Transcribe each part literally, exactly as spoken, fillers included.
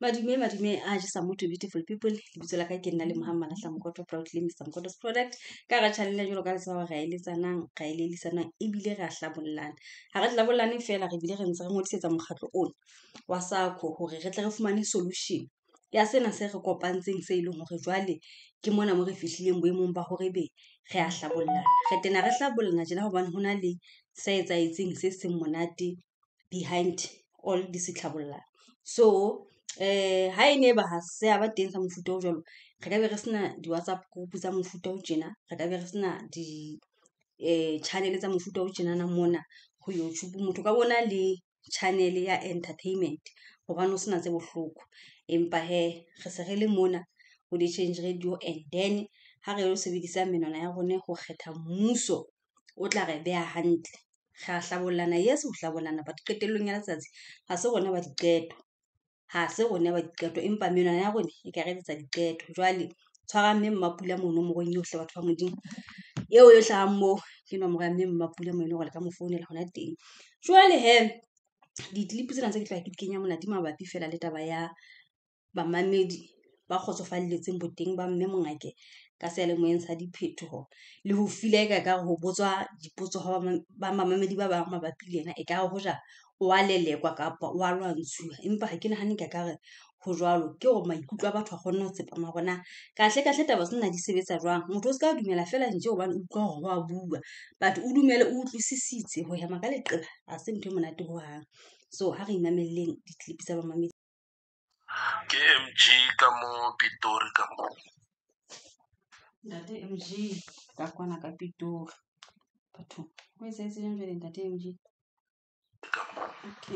Madume madume a jesa motho beautiful people lebitso la ka ke nna le Mohammed Hlamkoto proudly Mister Mkoto's product ka ra channel ya jolo ka letsa wa ga ile tsanang ga ile lisana ebile ra hlabollana ha re hlabollane fela re bile re ntse re ngodisetsa mokgatlo ona wa SACCO hore re tle re fumane solution ya sena se re kopantseng se ile hore jwale ke mona mo re fihlileng boemong ba hore be re a hlabollana re tena re hlabollana jena hobane hona le se etsaetseng se seng monate behind all this tlhabollana. So eh ha ene ba ha se aba teng sa mofuta o jwalo re ka be re sena di WhatsApp group tsa mofuta o tjena re ka be re sena di eh channel tsa mofuta o tjena na mona ho YouTube motho ka bona le channel ya entertainment hobane o sena tse bohloko empa he re se re le mona ho di Change Radio and then ha re lo sebedisa menwana ya rone ho kgetha mmuso o tla re beha hantle ga hlabollana yes ho hlabollana ba qetellong ya letsatsi ha se rona ba diqeto ha se rona ba diqeto empa menwana ya rona e ka re etsa diqeto jwale tshwara mme Mmapula mono mo reng yohle batho ba modimo eo yo hlahang mo ke nomoro ya mme Mmapula mo ene gore le ka mo founela hona teng jwale he di clip tsena tse ke tla ke di kenya mona di mabapi fela le taba ya bamamedi ba kgotsofalletseng boteng ba mme Mongake ka selemoeng sa diphetoho le ho file ka ka ho botswa dipotso ha ba mamamedi ba ba mabapi le yena e ka ho ja wa lelekwa kapa wa lwantshuwa empa ha ke nahane ka kare ho jwalo ke hore maikutlo a batho a kgona ho tsepama bona kahle kahle taba sena di sebetsa jwang motho o se ka dumela fela nje hobane o utlwa hore wa bua but o dumele o utlwisisitse ho hema ka leqeba ha se ntho e monate ho hang so ha re imamelleng di clip tsa bamamedi ke M G ka mo Pitori ka mo ntate M G ka kwana ka Pitori batho ho etsa etseng jwale ntate M G okay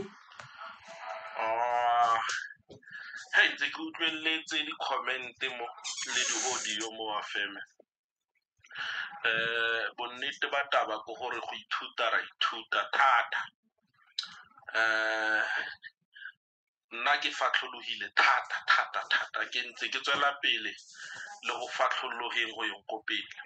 ah hey tse ke utlwelletse di comment mo le di audio mo wa feme eh bonnete ba taba go gore go ithuta ra ithuta thata eh nna ke fatlholohile thata thata thata ke ntse ke tswela pele le go fatlholoheng go yong ko pele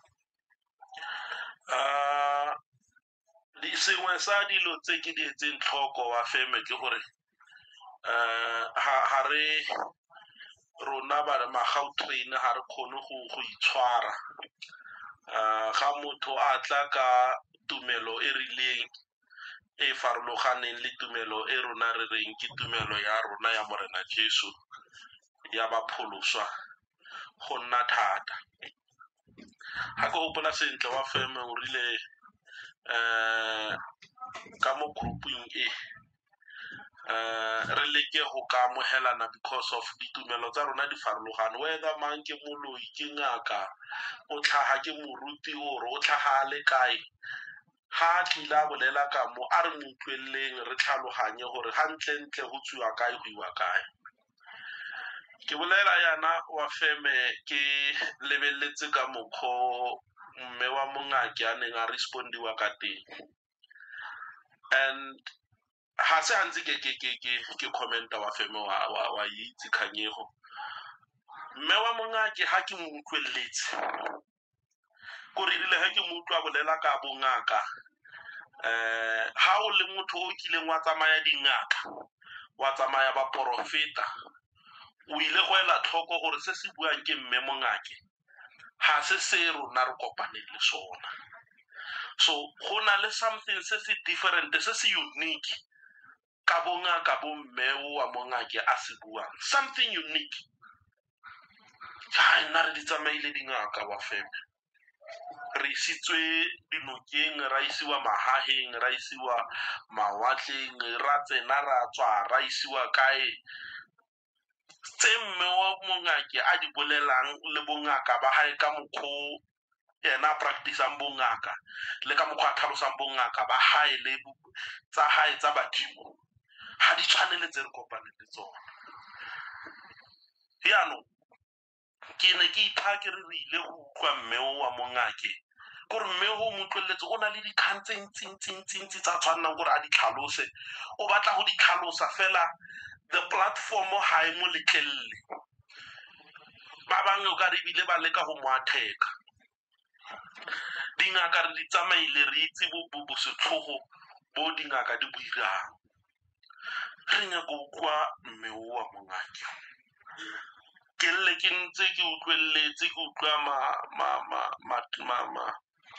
ah di sengwe sa dilo tse ke di etseng tlhoko wa feme ke gore eh ha re rona ba Magautrain ha re khone go go itshwara ah ga motho a tla ka tumelo e rileng e farologaneng le tumelo e rona re reng ke tumelo ya rona ya morena Jesu ya bapholoswa go nna thata ha go gopola sentle wa feme o rile eh ka mo grouping e eh re leke go ka amohelana because of ditumelo tsa rona di farologane whether mang ke moloi ke ngaka o tlhaga ke moruti gore o tlhaga le kae ha tlila bolela ka mo a re motlwelleng re tlhaloganye gore hantle ntle go tswa kae go iwa kae ke bolela yana wa feme ke lebelletse ka mokho mme wa Mongake a neng a respondiwa ka teng and ha se antse ke ke ke ke ke commenta wa feme wa wa wa itse khanyego mme wa Mongake ha ke mo utlwelletse go rile ha ke mo utlwa bolela ka bongaka eh ha o le motho o kileng wa tsamaya dingaka wa tsamaya ba profeta o ile go ela tlhoko gore se se buang ke mme Mongake ha se se rona re kopaneng le sona so go na le something se se different se se unique ka bongaka bo mme wa Mongake a se buang something unique ha nna re di tsamaile dingaka wa feme re isitswe dinokeng ra isiwa mahaheng ra isiwa mawatleng ra tsena ra tswa ra isiwa kae tse mme wa Mongake a di bolelang le bongaka ba hae ka mokho ena practice-ang bongaka le ka mokho a tlhalosang bongaka ba hae le tsa hae tsa badimo ha di tshwanele tse re kopaneng le tsona yaanong ke ne ke ipha ke re re ile go utlwa mme wa Mongake gore mme go motlwelletse go na le dikgang tse ntsi tsa tshwanang gore a di tlhalose o batla go di tlhalosa fela the platform ha e mo letlelle ba bangwe o ka re bile ba leka go mo attack dingaka re di tsamaile re itse bo bo setlhogo bo dingaka di buirang re nyaka go kwa mme wa mongaki ke le ke ntse ke utlwelletse ke utlwa ma ma ma ma ma ma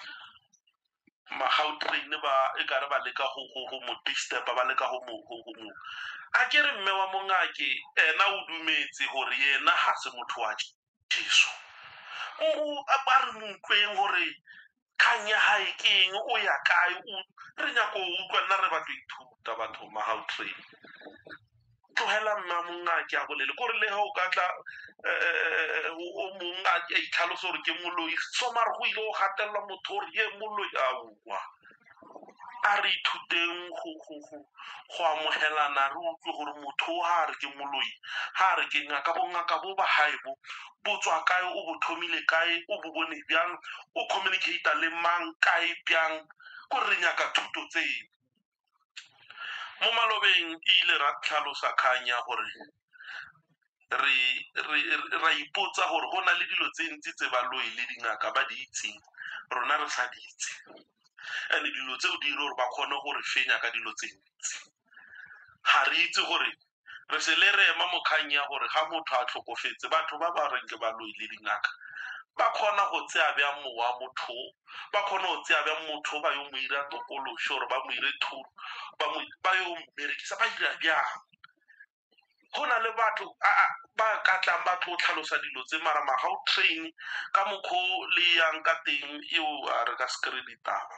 ma Gautrain ba e ka re ba leka go go go mo disturb ba leka go mo go mo a ke re mme wa mongaki ena o dumetse gore yena ha se motho wa Jesu o a ba re mo utlweng gore kanya ha e keng o ya kae o re nyako o utlwa nna re ba tlo ithuta batho ma Gautrain tlogela mma mongaki a bolele kore le ha o ka tla o mong a itlhalosa gore ke moloi somare go ile go gatelelwa motho gore ye moloi aowa a re ithuteng go amogelana re utlwe gore motho ha re ke moloi ha re ke ngaka bongaka bo ba haebo bo tswa kae o bo thomile kae o bo bone bjang o communicate le mang kae bjang ko re nyaka thuto tseo mo malobeng ile ra tlhalosa kanya gore re re ra ipotsa gore go na le dilo tse ntsi tse baloi le dingaka ba di itseng rona re sa di itse ene dilo tseo di gore ba kgone gore fenya ka dilo tse ntsi ga re itse gore re se le re ema mokganya gore ga motho a tlhokofetse batho ba ba reng ke baloi le dingaka ba kgona go tsea bja mowa motho ba kgona go tsea bja motho ba yo mo ira tokološo gore ba mo ire thuro ba yo berekisa ba dira bjang go na le batho ba ka tlang ba tlo tlhalosa dilo tse mara ma Gautrain ka mokgwa le yang ka teng eo a re ka se kry ditaba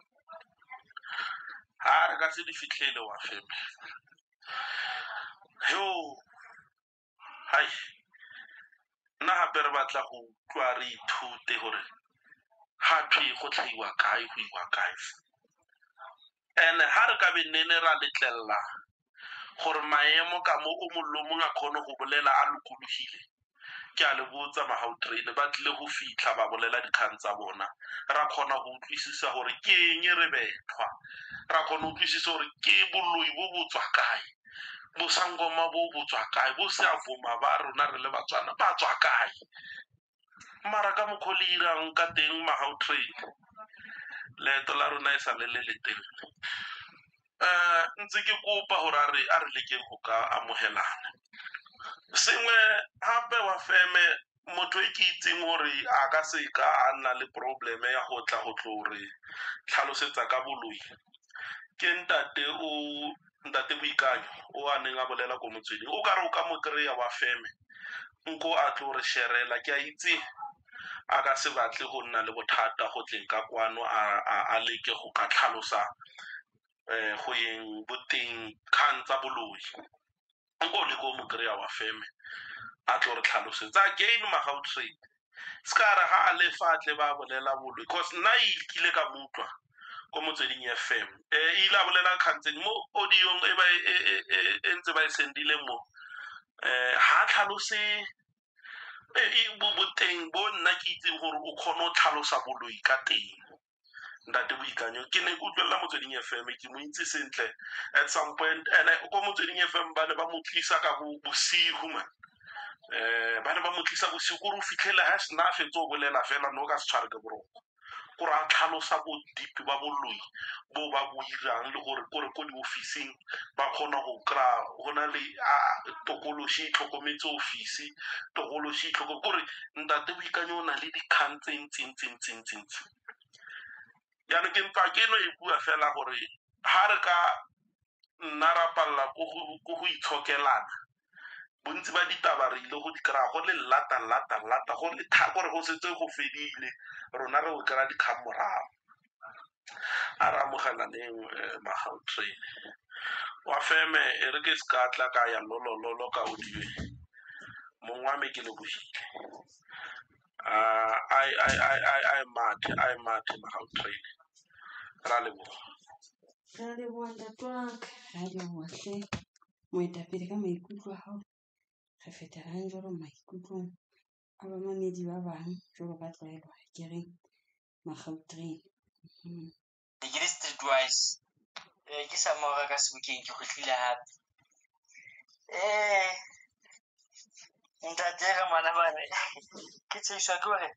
ha re ka se di fitlhele wa feme yo hai nna gape re batla go utlwa re ithute gore gape go tlhaiwa kae go iwa kae ene ha re ka be nene ra letlelela gore maemo ka mo o molomong a kgone go bolela a lokologile ke a le botsa ma Gautrain ba tlile go fitlha ba bolela dikgang tsa bona ra kgona go utlwisisa gore ke eng re bethwa ra kgona go utlwisisa gore ke boloi bo bo tswa kae bo sangoma bo bo tswa kae bo se avuma ba rona re le Batswana ba tswa kae mara ka mokgwa le irang ka teng ma Gautrain leeto la rona e sa le le letelele ntse ke kopa gore a re a re lekeng go ka amogelana sengwe gape wa feme motho e ke itseng gore a ka se ka a nna le probleme ya go tla go tlo re tlhalosetsa ka boloi ke ntate o ntate Boikanyo o a neng a bolela ko motsweding o ka re o ka mo kry-a wa feme nko a tlo re sherela ke a itse a ka se batle go nna le bothata go tleng ka kwano a leke go ka tlhalosa go yeng boteng kgang tsa boloi nko le ko mo kry-a wa feme a tlo re tlhalosetsa again ma Gautrain se ka re ga a le fatle ba bolela boloi because nna e kile ka mo utlwa ko motsweding F M e ile a bolela kgantseng mo audiong e ntse ba e sendile mo ha tlhalose boteng bo nna ke itseng gore o kgone go tlhalosa boloi ka teng ntate Boikanyo ke ne ke utlwelela motsweding F M ke mo itse sentle at some point ene ko motsweding F M ba ne ba mo tlisa ka bosigo man ba ne ba mo tlisa bosigo gore o fitlhele ha se na fetse o bolela fela no ka se tshware ke boroko gore a tlhalosa bo deep ba boloi bo ba bo irang le gore kore ko diofising ba kgona go kry-a go na le tokološi tlhokometse ofisi tokološi tlhoko kore ntate Boikanyo o na le dikgang tse ntsi-ntsi-ntsi-ntsi yana ke ntwa ke no e bua fela gore ha re ka nna ra palela ko go itshokelana bontsi ba ditaba re ile go di kry-a go le lata lata lata go le gore go setse go fedile rona re go kry-a dikgang morago a re amogelaneng ma Gautrain wa feme e re ke se ka tla ka ya lolololo ka audio mongwe wa me ke lebogile I I I I I mathe I mathe ma Gautrain ra leboga ra leboga ntate wa ka ra leboga hle moetapele ka maikutlo a gago re fetelang jalo maikutlong a bamamedi ba bang jalo ba tlwaelwa ke reng ma Gautrain ke le streetwise ke sa mora ka Sebokeng ke gotlile hape eh ntate ga mwana bana ke tsheiswa ke hore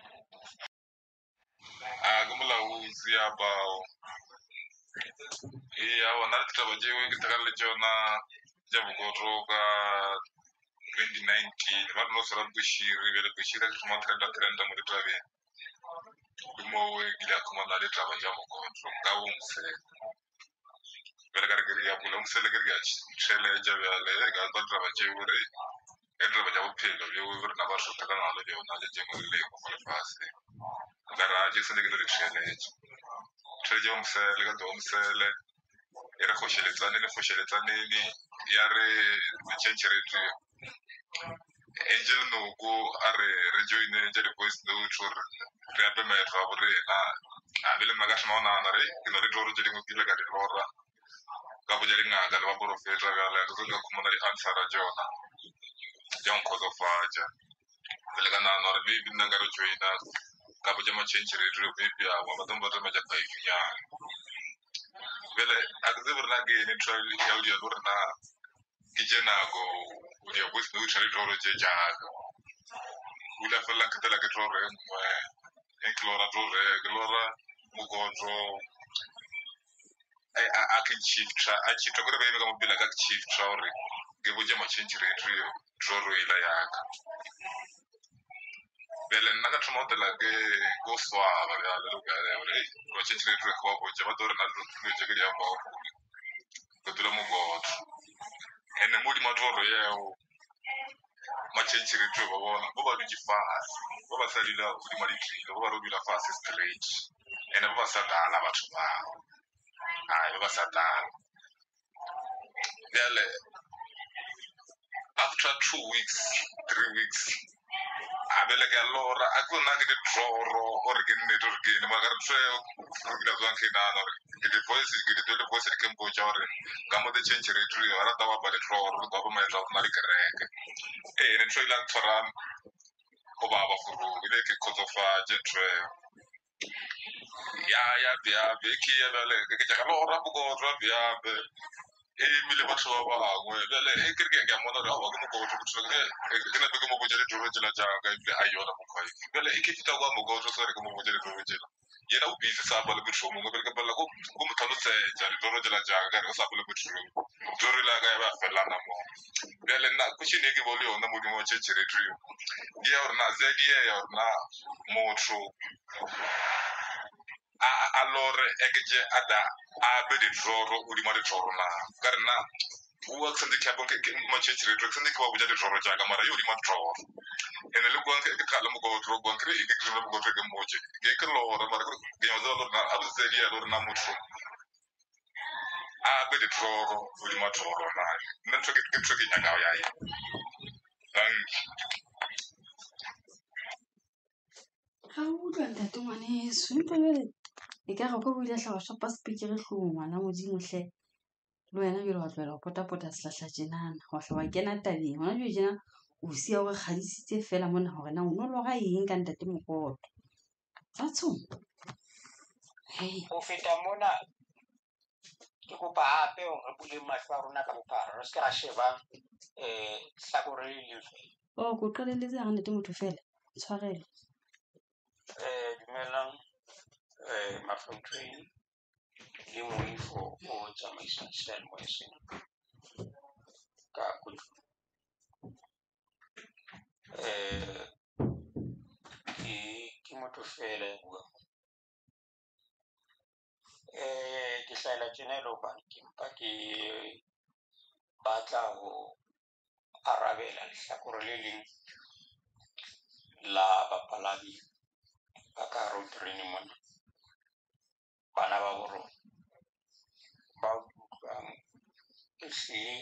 a ke molaozi ya bao iya wana taba jewe ngitakalle jona jabu goto ka twenty nineteen wan no sara Bashir vele Bashir kuma trenda trenda mu trabe bimo we gida kuma na de traba jabu goto gawo mse vele gar gari ya bulam sele gari ya chele jabe ale ga ba traba jewe re e traba jabu pelo yo we na ba so takana ale yo na je jengo le ko fa fase gara je sele gari chele chele jabu mse le ga do mse le era khosheletsane le khosheletsane ni yare chenchire tu angel no go are rejoine jere voice no chur rabe me favore na abele magash ma na na re ino re joro jere ngila ga de rora ga bo jere nga ga ba boro fe ra ga la go ga kuma na ri ansara jona jon ko zo faja bele ga na no re bi na ga ro joina ga bo jama chenchire tu be bi a wa ba dum ba ma ja pai ya bele akzibur na ge ni travel yaudi ya na kijana go ya voice no chari joro je jaga ula falla kadala ke joro mo en klora joro klora mu go jo ai a ke chief tra a chief to gore be ga bila ga chief traore ge bo jama chenchire trio joro ila yaka bele naga tmo de la ge go swa ba ya le ga ya re go chenchire trio ko bo jama dor na do trio je ga ya bo ko tlo mu go ene mudi ma joro ye o ma chenchire trio ba bona bo ba du ji fa bo ba salila di maritri bo ba robila fa straight ene bo ba sadala batho ba ai bo ba sadala bele after two weeks three weeks abele ga lora akuna ngide droro or gine dor gine magar treo rugila zanke na no gide voice gide dole voice ke mbo jawre gamo de chenchire trio ara dawa ba de droro ko ba me draw na rikreke e ne treo lan toran ko baba furu gide ke ko fa je treo ya ya bia be ki ya bele ke ke lora bu go dro bia be e mile batho ba bangwe bele e ke ke ga mona ra ba go go tro tro ke ke na be go mo jele tro jela ja ga be ayo na mo kai bele e ke kita go mo go tro so re go mo jele tro jela ye na ubi sa ba le bitro mo bele ke bele go go mo talo se ja le tro jela ja ga sa ba le bitro tro la ga ba fe la na mo bele na ku shi ne ke bole ona mo di mo che chere trio ye or na ze ye or na mo tro a allora è che c'è ada a bede droro udi mare droro na karna uwa sande kya bonke ma che chire droro sande kwa bujade droro jaga mara yodi ma droro ene lu gwanke ke kala mo go droro gwanke e ke droro mo go tege moje ge ke lo ra mara ge yo zo na abu zeli ya na mutro a bede droro udi ma droro na nan to ke ke to ke nyaga ya ya dan ha o tla ntate ngwaneso empa jwale e ka re ko buile hlaga shapa speaker re hlong ngwana modimo hle le wena jwale wa tlohela ho potapota sehlahla tjenana wa hla wa kena tabeng hona jwale tjena o sia o re kgadisitse fela mona hore na o no lora eng ka ntate Mokoto fatshong hei Ho feta mona ke kopa hape hore re bule mahlo a rona ka bophara re se ra sheba um hlakore le leng fela o ko qalelletse ha ntate motho fela tshwarelo um dumelang um Mafauntshane le moifo o tsamaisang seyalemoya sena ka kotlo um ke ke motho fela ya buang um ke hlahela tjena e le hobane ke mpa ke batla ho arabela lehlakore le leng la bapalami ba ka hare ho terene mona bana ba bo rona ba utlwang ehlile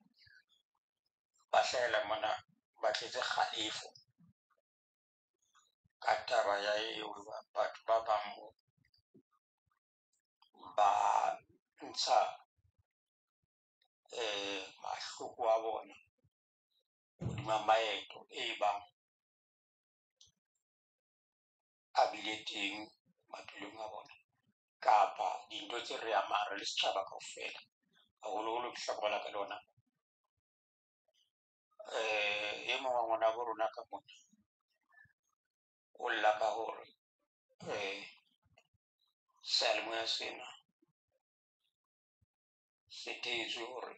ba hlahela mona ba tletse kgalefo ka taba ya eo batho ba bang ba ntsha um mahloko a bona hodima maeto e bang a bile teng maphelong a bona kapa dintho tse re amang re le setjhaba kaofela haholoholo ke hlakore la ka lona um e mong wa ngwana bo rona ka mona o lla ka hore um seyalemoya sena tshethetswe hore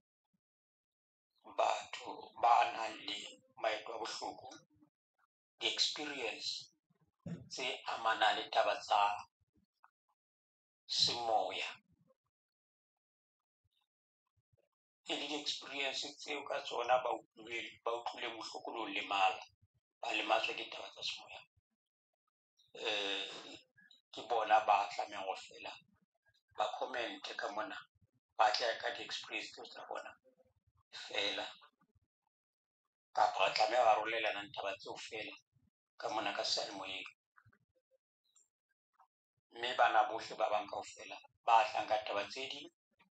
batho ba nang le maeto a bohloko di-experience tse amanang le taba tsa semoya e le di-experience tseo ka tsona ba utlwile ba utlwile bohloko le ho lemala ba lematswa ke taba tsa semoya. um ke bona ba tlamehang ho fela ba comment ka mona ba tla ka di-experience tseo tsa bona fela kapa ba tlameha ba arolelana taba tseo fela ka mona ka seyalemoyeng, mme bana bohle ba bang kaofela ba tlang ka taba tse ding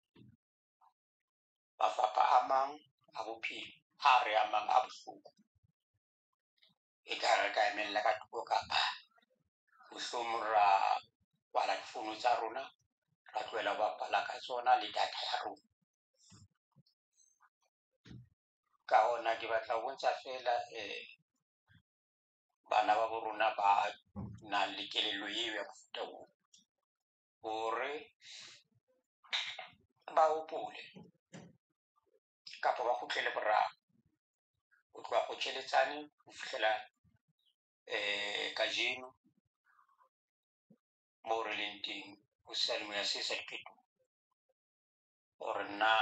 mafapha a mang a bophelo a re a mang a bohloko e ka re ka emella ka thoko kapa mohlomong ra kwala difounu tsa rona ra tlohela ho bapala ka tsona le data ya rona. Ka hona ke batla ho bontsha fela um bana ba bo rona ba nang le kelello eo ya mofuta oo hore ba hopole kapa ba kgutlele morao ho tloha kgotjheletsane ho fihlela um kajeno moo re leng teng ho seyalemoya se sa diphetoho hore na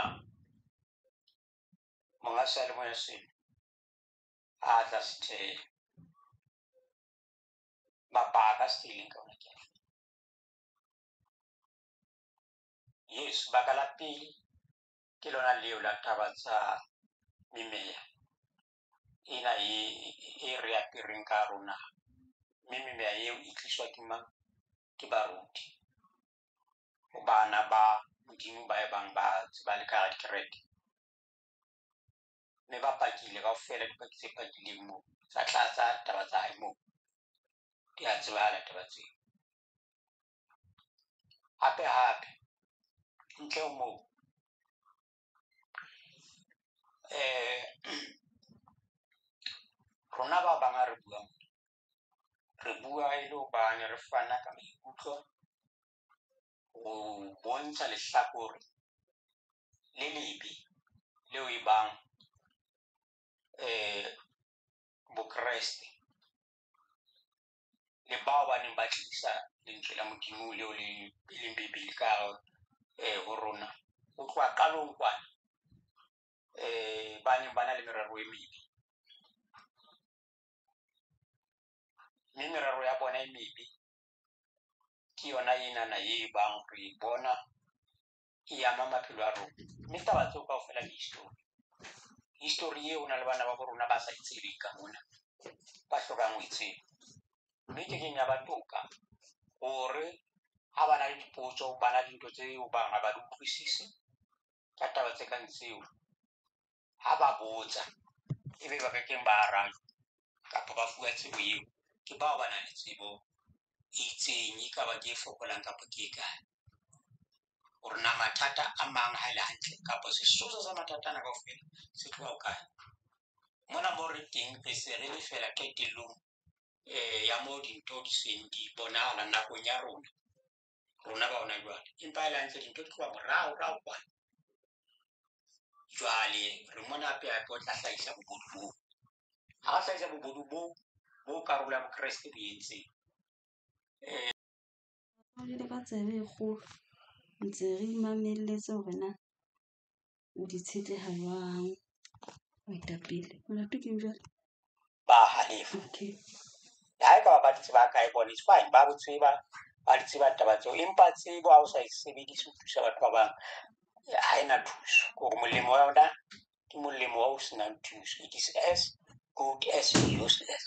monga seyalemoya sena a tla se theha mabaka a se theileng ka ona ke afe? Yes, baka la pele ke lona leo la taba tsa memeya ena e re apereng ka hare ho naha, mme memeya eo e tliswa ke mang? Ke baruti ho bana ba Modimo ba e bang ba tseba le ka hara dikereke, mme ba pakile kaofela dipaki tse pakileng moo tsa tlatsa taba tsa hae moo di a tsebahala taba tseo. Hape hape ntle ho moo um rona ba bang ha re bua re bua e le hobane re fana ka maikutlo ho bontsha lehlakore le lebe leo e bang um bokreste le bao ba neng ba tlisa lentswe la Modimo leo le leng Bebele ka hare ho rona ho tloha qalong kwana um ba neng ba na le merero e mebe, mme merero ya bona e mebe ke yona enana e bang re e bona e ama maphelo a rona, mme taba tseo kaofela le history history eo ho na le bana ba bo rona ba sa itsebeng ka mona ba hlokang ho itseba, mme ke keng ya ba toka hore ha ba na le dipotso ba na le dintho tseo bang ha ba di utlwisise ka taba tse kang tseo, ha ba botsa ebe ba ka keng ba arajwa kapa ba fuwa tsebo eo ke bao ba nang le tsebo e itseng, e ka ba ke e fokolang kapa ke e kae, hore na mathata a mang ha e le hantle kapa sesosa sa mathata ana kaofela se tloha ho kae. Mona moo re teng re se re le fela qetellong um ya moo dintho di seng di bonahala nakong ya rona rona ba hona jwale, empa e le hantle dintho di tloha morao rao kwana. Jwale re mona hape hape o tla hlahisa bobodu boo, ha ra hlahisa bobodu boo bo karolo ya bokreste bo entseng. Jwale ka tsebe e kgolo ntse re imamelletse hore na o di tshetleha jwang moetapele molato ke jwale Ba halefa okay ha e ka ba ba di tseba kae bona it's fine, ba bo tseba ba di tseba taba tseo, empa tsebo ha o sa e sebedise ho thusa batho ba bang ha ena thuso, hore molemo wa yona ke molemo wa o senang thuso, it is as good as useless.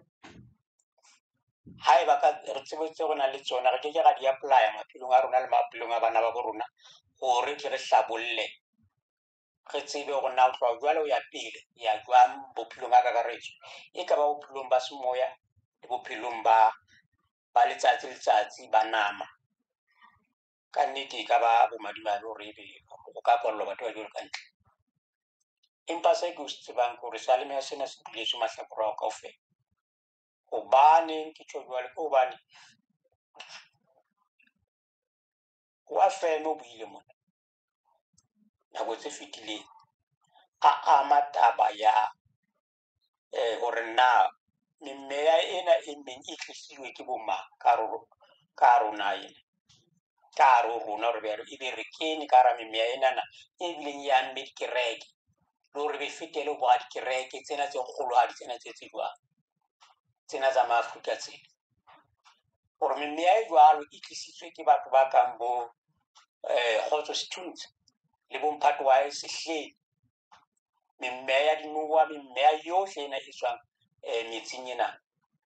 Ha e ba ka re tsebo tseo re nang le tsona re keke ra di apply-a maphelong a rona le maphelong a bana ba bo rona hore tle re hlabolle re tsebe hore na o tloha jwale ho ya pele ya jwang bophelong a kakaretso, e ka ba bophelong ba semoya le bophelong ba ba letsatsi letsatsi ba nama. Ka nnete e ka ba bomadimabe hore ebe o ka kwallwa batho ba jwalo ka ntle, empa se ke o se tsebang ke hore seyalemoya sena se buletswe mahlakore ao kaofela. Hobaneng ke tjho jwalo? Ke hobane ho a feme o buile mona nako tse fetileng a ama taba ya eh hore na memeya ena e meng e tlisiwe ke bomang ka rona ena ka rona re be e be re kene ka ra memeya ena na e bileng ya mme dikereke le hore be fetele ho bua dikereke tsena tse kgolwadi tsena tse tsejwang tsena tsa Maafrika tsena hore memeya e jwalo e tlisitswe ke batho ba kang bo eh Kgotso Sithunzwa le bo Mphato wa Sehleng memeya dinowa memeya yohle ena e tswang eh metsing ena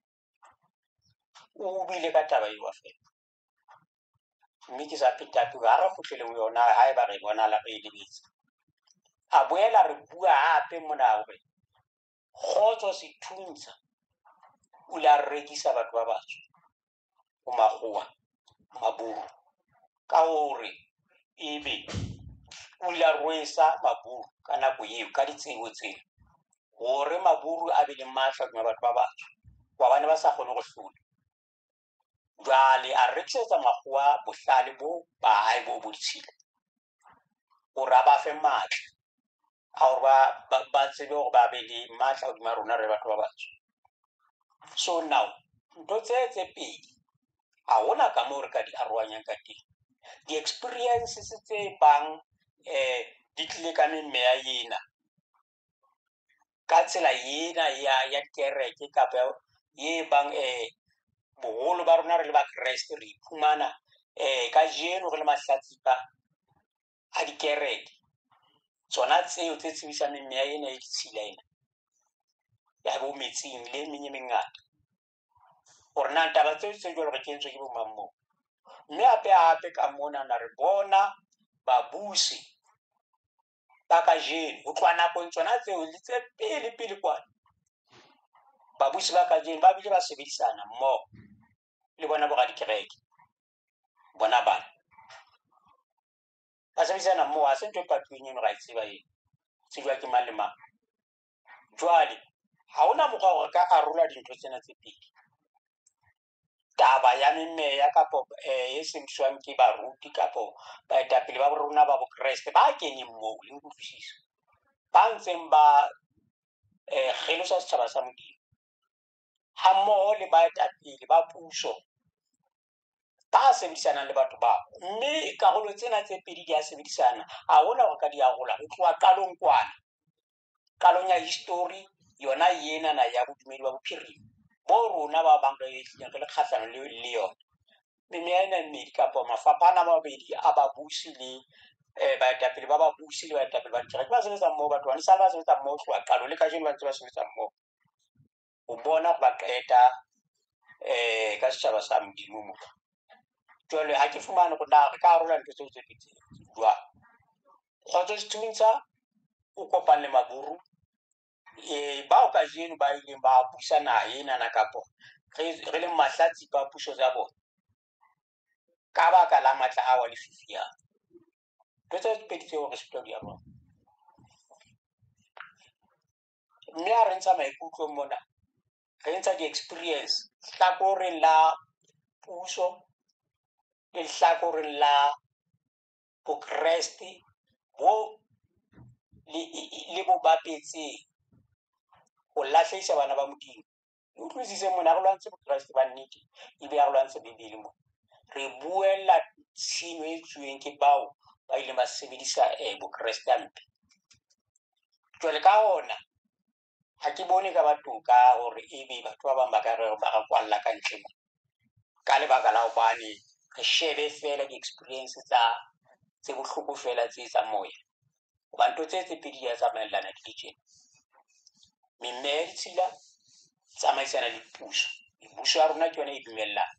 o bile ka taba eo fela mme ke sa pheta tu ha re kgutlele ho yona ha e ba re bona la re lebetse a boela re bua hape mona hore Kgotso Sithunzwa o la rekisa batho ba batsho o makgowa maburu ka hore ebe o la rwesa maburu ka nako eo ka ditsebo tsena hore maburu a be le matla ka batho ba batsho ba bana ba sa kgone go hlola jwale a rekisetsa makgowa bohlale bo ba hae bo boditshile hore a ba fe matla a hore ba ba tsebe hore ba be le matla hodima rona re batho ba batsho so now ntho tse tse pedi ha hona ka moo re ka di arohanyang ka teng di-experiences tse bang eh di tlile ka memeya ena ka tsela ena ya ya kereke kapa ye bang eh boholo ba rona re le ba Kreste re iphumana eh ka jeno re le mahlatsipa a dikereke tsona tseo tse tsebisang memeya ena e ditshila ena ya bo metsing le menye mengata hore na taba tseo tse jwalo re kentswe ke bo mammo mme hape hape ka mona na re bona babusi ba ka jeno ho tloha nakong tsona tseo le tse pele pele kwana babusi ba ka jeno ba bile ba sebedisana mmoho le bona bo radikereke bona bana ba sebedisana mmoho ha se ntho e patuweng eno ra e tseba eno tsejwa ke mang le mang jwale ha hona mokgwa hore ka arola dintho tsena tse pedi taba ya memeya kapo eh e sebediswang ke baruti kapo baetapele ba rona ba bo Kreste ba kenyeng moo le utlwisisa ba ntseng ba eh kgelosa setjhaba sa Modimo ha mmoho le baetapele ba puso ba sebedisanang le batho ba mme karolo tsena tse pedi di a sebedisana ha hona hore ka di arola ho tloha qalong kwana qalong ya history yona yena na ya bodumedi ba bophirima bo rona ba bang re tlile re le kgahlano le le yona memeya ena mmedi kapa mafapha ana mabedi a babusi le eh baetapele ba babusi le baetapele ba dikereke ba sebetsa mmoho batho ba ne sa ba sebetsa mmoho tloha qalo le ka jeno ba ntse ba sebetsa mmoho o bona ba qeta eh ka setjhaba sa Modimo mo jwale ha ke fumane hore na re ka arola ntho tseo tse pedi jwang Kgotso Sithunzwa o kopane le maburu eh bao ka jeno ba ileng ba busa naha ena na kapo re re le mahlatsi ba puso tsa bona ka baka la matla a wa lefifi ya ntho tse pedi tseo re sitwa di arola mme ha re ntsha maikutlo mona re ntsha di-experience hlakoreng la puso le hlakoreng la bokreste bo le le bo bapetseng ho lahlehisa bana ba Modimo le utlwisise mona re lwantse bokreste ba nnete ebe re lwantse bebele mo re buella tshenyo e tsuweng ke bao ba ile ba sebedisa eh bokreste ampe jwale ka hona ha ke bone ka batoka hore ebe batho ba bang ba ka re ba ra kwalla ka ntle ka lebaka la hobane re shebe fela di-experience tsa tse bohloko fela tse tsa moya hoba ntho tse tse pedi ya tsamaellana di tjena memeya ditshila tsamaisana le puso puso ya rona ke yona e dumellang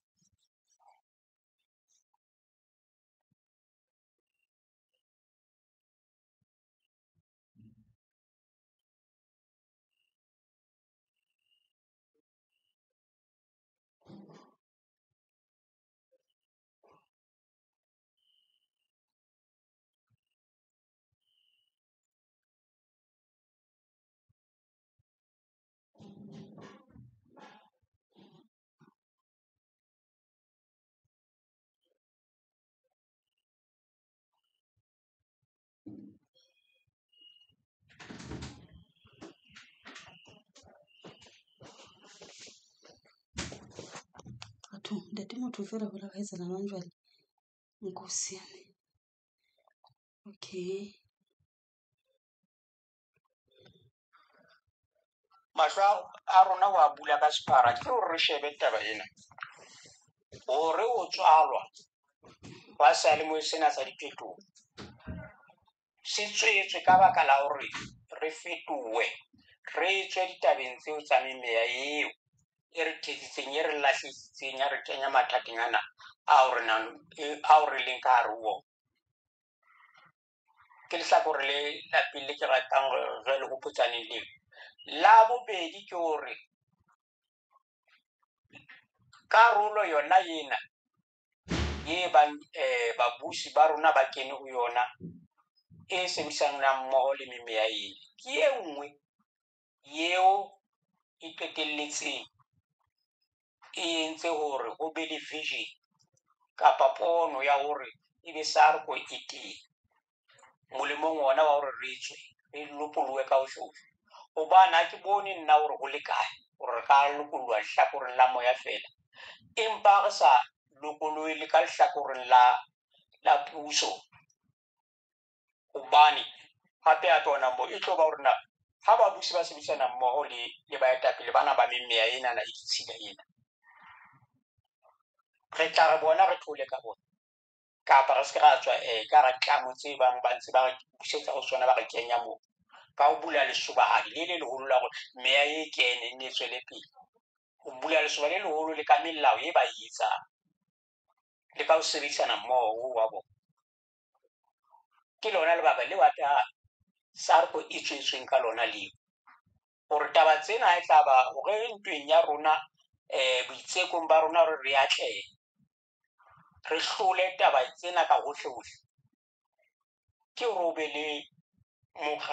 motho ntate motho fela go la ga etsela mang jwale nkosi yame okay Mahlo a rona wa bula ka separa ke hore re shebe taba ena hore o tswalwa ba sa le mo sena sa diphetoho se tswetswe ka baka la hore re fetowe re tswe ditabeng tseo tsa memeya eo e re thetsitseng e re lahlisitseng ya re kenya mathateng ana a hore na a hore leng ka hare ho ke lehlakore le la pele le ke ratang re le hopotsaneng leo la bobedi ke hore karolo yona ena e bang eh babusi ba rona ba kene ho yona e sebedisanang mmoho le memeya ena ke e nngwe yeo e qetelletseng e entse hore ho be le vision kapa pono ya hore ebe sa re ko eteng molemong ona wa hore re tswe re lopolowe ka hohle hobane ha ke bone nna hore ho le kae hore re ka lokolwa lehlakoreng la moya fela empa re sa lokolohe le ka lehlakoreng la la puso hobane hape a tsona mo e tlo ba hore na ha babusi ba sebedisana mmoho le le baetapele bana ba memeya ena na e ditshila ena re tla re bona re thole ka bona kapa re se ra tswa eh ka ra tlamo tse bang ba ntse ba re busetsa ho sona ba re kenya mo ka ho bula lesobahadi le le leholo la hore meya e kene ne tswele pele ho bula lesoba le leholo le ka melao e ba e etsang le ka ho sebedisana mmoho wa bona ke lona lebaka le wata sarko e tswetsweng ka lona leo hore taba tsena e tla ba hore ntweng ya rona eh boitsekong ba rona re re atlehe re hlole taba tsena ka hohle hohle ke hore o be le mokga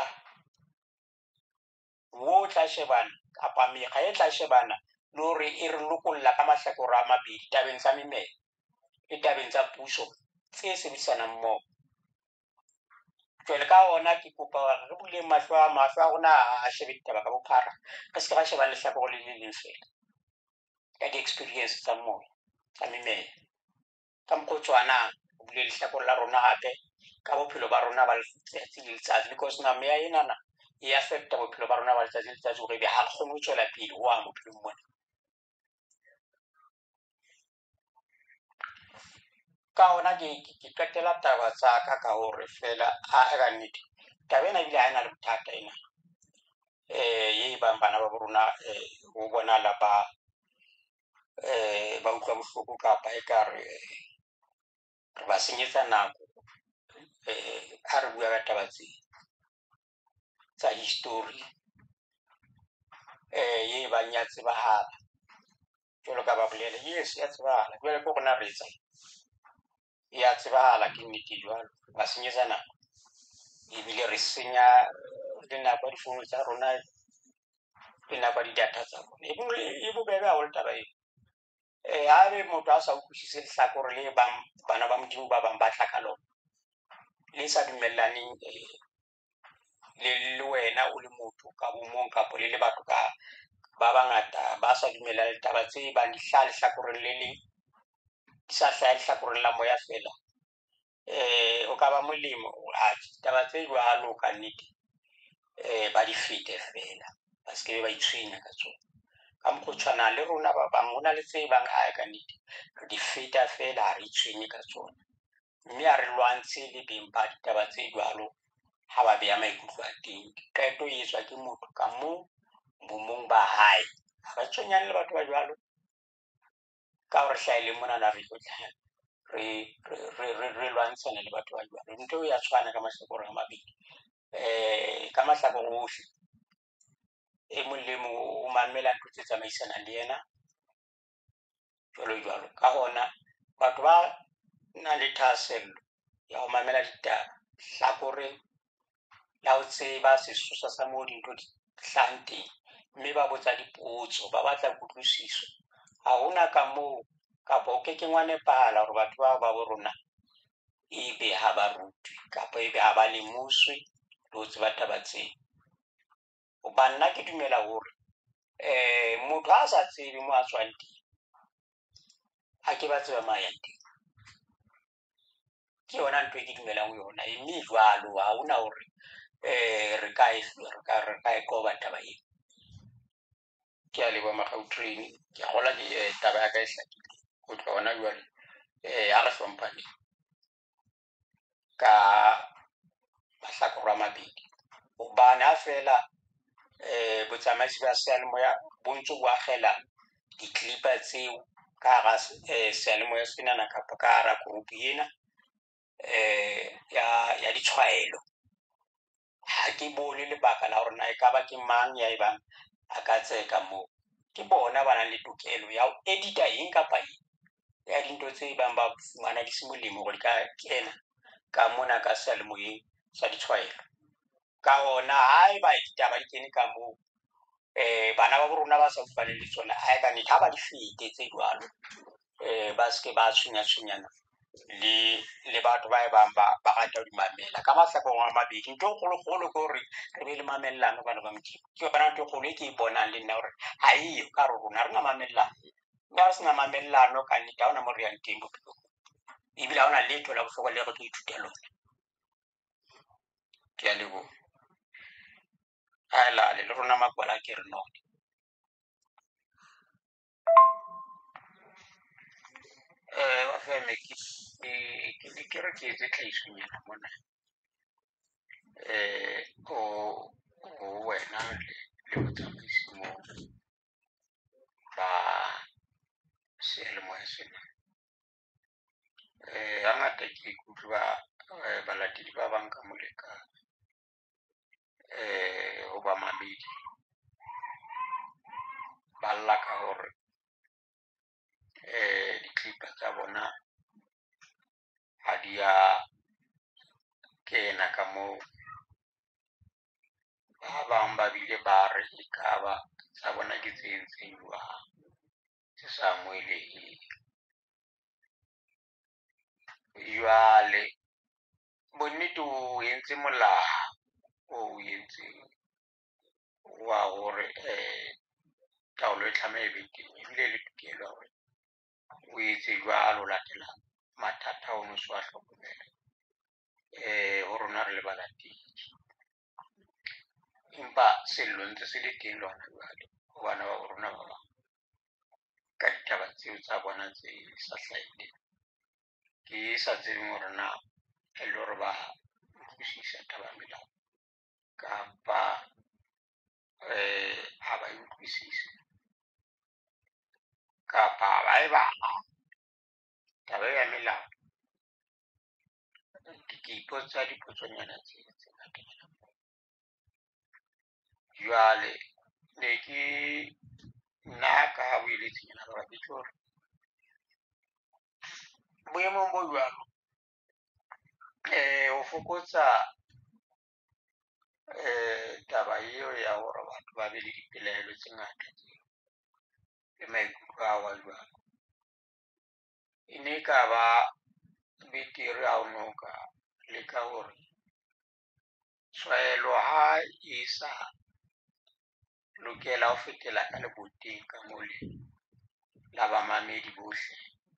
wo tla shebana kapa mekga e tla shebana le hore e re lokolla ka mahlakore a mabedi tabeng tsa memeya le tabeng tsa puso tse sebedisanang mmoho jwale ka ona ke kopa re bule mahlo a mahlo a rona a shebe ditaba ka bophara re se ka sheba lehlakore le le leng fela ya di-experience tsa moya tsa memeya ka mokgotswana o bule lehlakore la rona hape ka bophelo ba rona ba letsatsi le letsatsi because na meya ena na e affecta bophelo ba rona ba letsatsi le letsatsi hore ebe ha re kgone ho tswela pele ho a bophelong mona ka ona ke ke qetela taba tsa ka ka hore fela a ka nnete taba ena ebile ha ena le bothata ena eh e bang bana ba rona eh ho bona la ba eh ba utlwa bohloko kapa e ka re re ba senyetsa nako eh ha re bua ka taba tse tsa history eh e bang ya tsebahala jwalo ka ba bolele yes ya tsebahala jwale ko rona re etsa ya tsebahala ke nnete jwalo ba senyetsa nako ebile re senya le nako difounu tsa rona le nako di-data tsa rona e bobebe haholo taba eo eh ha be motho a sa utlwisise lehlakore le bang bana ba modimo ba bang ba tla ka lona le sa dumellaneng le le wena o le motho ka bomong kapo le le batho ka ba bangata ba sa dumellana le taba tse bang di hlaha lehlakoreng le leng di sa hlaha lehlakoreng la moya fela eh o ka ba molemo ha taba tse jwalo ka nnete eh ba di fete fela ba se ke ba itshwenya ka tsona ka mokgotshwana le rona ba bang hona le tse bang a ka nnete re di feta fela ha re itshwenye ka tsona mme a re lwantshe le beng ba ditaba tse jwalo ha ba beha maikutlo a teng qeto e etswa ke motho ka moo bomong ba hae ha ba tshwenyane le batho ba jwalo ka hore hlahile mona na re tla re re re re lwantshana le batho ba jwalo ntho ya tshwana ka mahlakoreng a mabedi eh ka mahlakore ohle e mong le mong o mamela ntho tse tsamaisanang le yena jwalo jwalo ka hona batho ba na le thahasello ya ho mamela ditaba hlakoreng la ho tseba sesosa sa moo dintho di hlahang teng mme ba botsa dipotso ba batla kutlwisiso ha hona ka moo kapa o keke ngwa nepahala hore batho ba ba bo rona ebe ha ba rutwe kapa ebe ha ba lemuswe le ho tseba taba tsena hoba nna ke dumela hore eh motho ha sa tsebe mo a tswang teng ha ke ba tseba ma yang teng ke yona ntho e ke dumelang ho yona mme jwalo ha hona hore eh re ka e re ka re ka e qoba taba ena ke a leboha Magautrain ke a gola ke taba ya ka e hlakile go tloha hona jwale eh ha re hlomphane ka mahlakore a mabedi hobane ha fela eh botsamaisi ba seyalemoya bo ntse bo akgela diklipa tseo ka hara seyalemoya senana kapa ka hara group ena eh ya ya ditshwaelo ha ke bone lebaka la hore na e ka ba ke mang ya ebang a ka tseka moo ke bona ba nang le tokelo ya ho edita eng kapa eng ya dintho tse bang ba fumana di se molemo gore di ka kena ka mona ka seyalemoyeng sa ditshwaelo ka hona haeba ditaba di kene ka moo eh bana ba rona ba sa utlwaneng le tsona a ka nnete ha ba di fete tse jwalo eh ba se ke ba tshwenya-tshwenyana le le batho ba e bang ba ba rata ho di mamela ka mahlakong a mabedi ntho e kgolo-kgolo ke hore re be le mamellano bana ba Modimo ke yona ntho e kgolo e ke e bonang le nna hore ha eyo ka hare rona re na mamellano mme ha re sena mamellano ka nnete ha hona mo re yang teng bophelong ebile ha hona letho la bohlokwa le re tlo ithuta lona ke a leboha a elale le rona makwala ke re none eh wa feme ke ke ke ke re ke etse tlhahisonyana mona eh o o wena le le botsamaisi mo ba seyalemoya sena eh hangata ke ikutlwa balatedi ba bang ka moleka eh ho ba mamedi ba lla ka hore eh diklipa tsa bona ha di ya kena ka moo ba bang ba bile ba re e ka ba tsa bona ke tse entseng jwang se sa amoheleheng jwale bonnete o entse molao o entseng wa hore eh taolo e tlameha e be teng ebile le tokelo hore o etse jwalo o latela mathata o no se wa hlokomela eh ho rona re le balatedi empa sello ntse se le teng lona jwale ho bana ba rona ba bang ka ditaba tseo tsa bona tse sa hlahileng ke sa tsebeng hore na e le hore ba utlwisisa taba melao kapa eh ha ba e utlwisise kapa ba e bala taba ya melao ke ipotsa dipotsonyana tse tse ngata jwale ne ke nna ka boeletsi nyana ba ke hore boemong bo jwalo eh ho fokotsa eh taba eo ya hore batho ba be le dipelaelo tse ngata le maikutlo a wa jwalo e ne ka ba betere ha o no ka le ka hore tshwaelo ha e sa lokela ho fetela ka leboteng ka mole la bamamedi bohle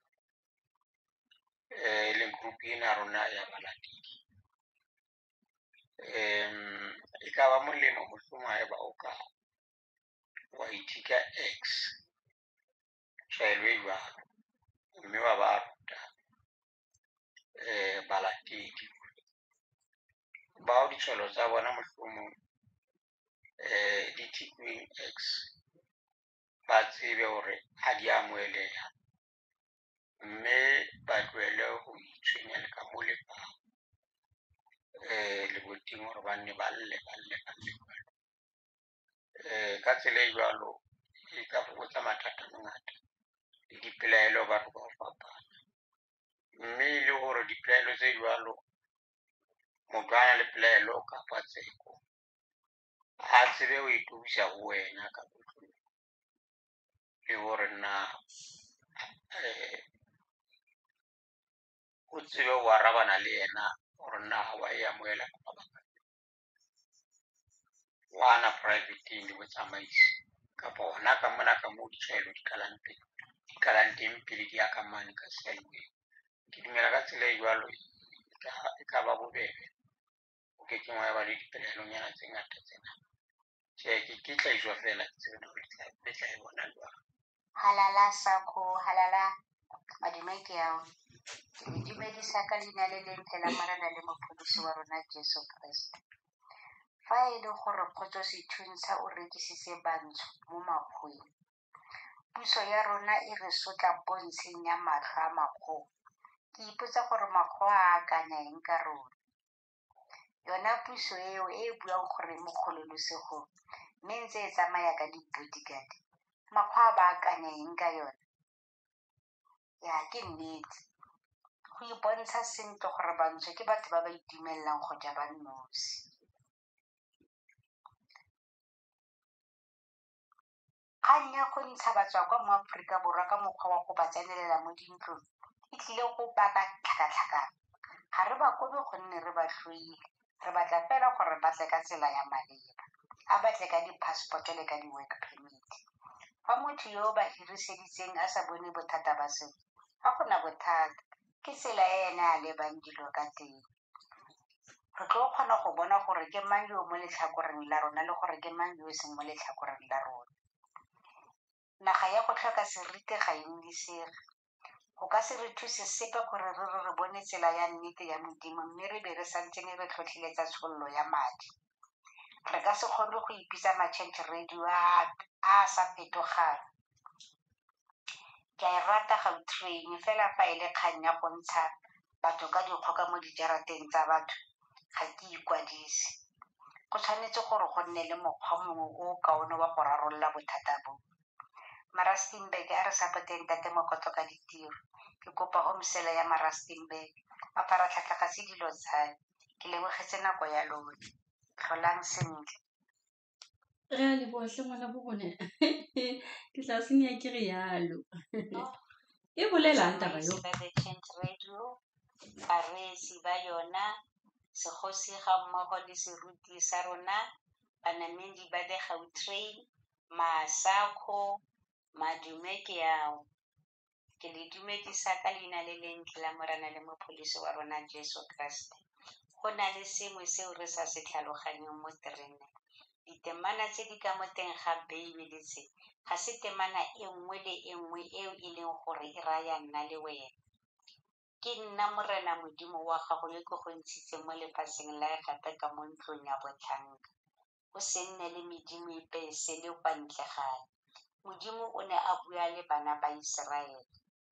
eh le group ena rona ya balatedi em e ka ba molemo mohlomong haeba o ka wa ithika X tshwaelo e jwalo mme wa ba ruta eh balatedi bao ditshwaelo tsa bona mohlomong eh di tikweng X ba tsebe hore ha di amoheleha mme ba tlohele ho itshwenya le ka mole ba eh leboteng hore ba nne ba lle ba lle ba lle eh ka tsela e jwalo e ka fokotsa mathata a mangata le dipelaelo batho ba fapana mme le hore dipelaelo tse jwalo motho a na le pelaelo kapa tseko a tsebe ho itobisa ho wena ka botlolo le hore na eh o tsebe ho arabana le yena hore na wa e amohela kapa ba wana private le botsamaisi kapa hona ka mona ka moo ditshwaelo di qalang teng ikalang teng pele di ya ka mane ka tsela eo. Ke dumela ka tsela e jwalo e ka ba bobebe o ke ke wa ba le dipelaelonyana tse ngata tsena. Tjhe, ke ke hlahiswa fela ke tsebe hore le tla e bona jwang. Halala Sakho, halala madume ke ao. Ke dumedisa ka leina le leng phela marana le mophodisi wa rona Jesu Kriste. Fa e le gore Kgotso Sethuntsha o rekisitse bantsho mo makgoweng, puso ya rona e re sotla pontsheng ya matlho a makgowa. Ke ipotsa gore makgowa a akanya eng ka rona. Yona puso eo e e buang gore mo kgololosegong mme ntse e tsamaya ka di-bodyguard, makgowa ba akanya eng ka yona. Ya ke nnete go ibontsha sentle gore bantsho ke batho ba ba itumellang go ja bannosi. Kgang ya go ntsha batswakwa mo Aforika Borwa ka mokgwa wa go ba tsenelela mo dintlong e tlile go baka tlhakatlhakano. Ga re ba kobe gonne re ba tloile, re batla fela gore ba tle ka tsela ya maleba, a batle ka di-passport le ka di-work permit. Fa motho yo o ba hiriseditseng a sa bone bothata ba seo, ga go na bothata, ke tsela e ene a lebang dilo ka teng. Re tlo kgona go bona gore ke mang yo mo letlhakoreng la rona le gore ke mang yo o seng mo letlhakoreng la rona. Naga ya go tlhoka seriti ga e nnisege. Go ka se re thuse sepe gore re re re bone tsela ya nnete ya Modimo mme re be re santsene re tlhotlheletsa tshololo ya madi. Re ka se kgone go ipitsa ma-change radio a a sa fetogang. Ke a e rata Gautrain fela fa e le kgang ya go ntsha batho ka dikgoka mo dijarateng tsa batho ga ke ikwadise. Go tshwanetse gore go nne le mokgwa mongwe o kaone wa go rarolola bothata bo. Marustenburg a re sapoteng tate Mokotlo ka ditiro. Ke kopa omsela ya Marustenburg. Mafaratlhatlha ga se dilo tsane. Ke lebogetse nako ya lona. Tlholang sentle. Re a lebohle ngwana bo bone. Ke tla senya ke re yalo. E bolelang taba yo. Ba the Change Radio, baresi ba yona, segosi ga mmogo le seruti sa rona, banamedi ba the Gautrain, Masakho, madume ke ao. Ke le dumedisa ka leina le lentle la Morena le Mophodisi wa rona Jesu Kriste. Go na le sengwe seo re sa se tlhaloganyeng mo tereneng. Ditemana tse di ka mo teng ga Beibele tse ga se temana e nngwe le e nngwe eo e leng gore e raya nna le wena. Ke nna Morena Modimo wa gago yo ke go ntshitseng mo lefatsheng la gape ka mo ntlong ya botlhanka. O se nne le medimo epe se le kwa ntle gae. Modimo o ne a bua le bana ba Iseraele.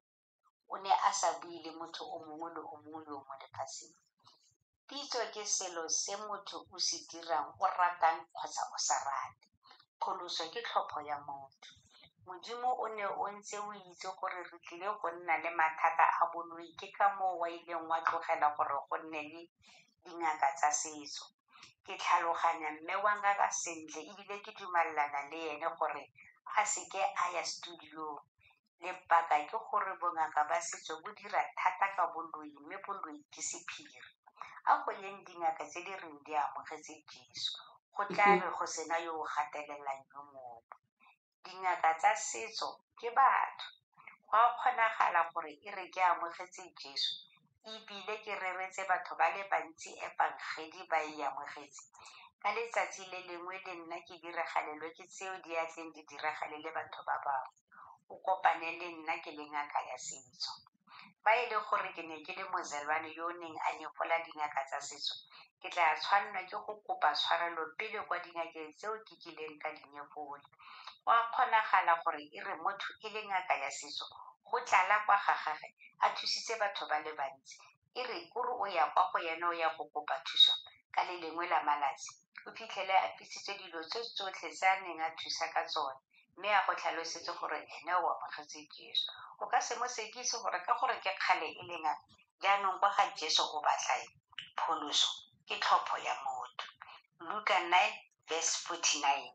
O ne a sa bue le motho o mongwe le o mongwe yo mo lefatsheng. Pitso ke selo se motho o se dirang o ratang kgotsa o sa rate. Pholoso ke tlhopho ya motho. Modimo o ne o ntse o itse gore re tlile go nna le mathata a boloi, ke ka moo wa ileng wa tlogela gore go nne le dingaka tsa setso. Ke tlhaloganya mme wa ngaka sentle ebile ke dumalana le ene gore a seke a ya studio. Lebaka ke gore bongaka ba setso bo dira thata ka boloi mme boloi ke sephiri. A go yeng dingaka tse di reng di amogetse Jesu, go tla be go sena yo o gatelelang yo mongwe. Dingaka tsa setso ke batho. Go a kgonagala gore e re ke amogetse Jesu ebile ke reretse batho ba le bantsi ebangedi ba e amogetse. Ka letsatsi le lengwe le nna ke diragalelwe ke tseo di atleng di diragale le batho ba bangwe. O kopane le nna ke le ngaka ya setso. Fa e le gore ke ne ke le mozelwane yo o neng a nyefola dingaka tsa setso, ke tla tshwanela ke go kopa tshwarelo pele kwa dingakeng tseo ke kileng ka di nyefola. Go a kgonagala gore e re motho e le ngaka ya setso go tlala kwa ga gagwe a thusitse batho ba le bantsi. E re o re o ya kwa go yena o ya go kopa thuso ka le lengwe la malatsi o fitlhele a pisitse dilo tse tsotlhe tse a neng a thusa ka tsone mme a go tlhalosetse gore ene o amogetse Jesu. O ka se mo sekise gore ka gore ke kgale e le ngaka jaanong kwa ga Jesu o batlae. Pholoso ke tlhopho ya motho. Luka nine verse forty-nine.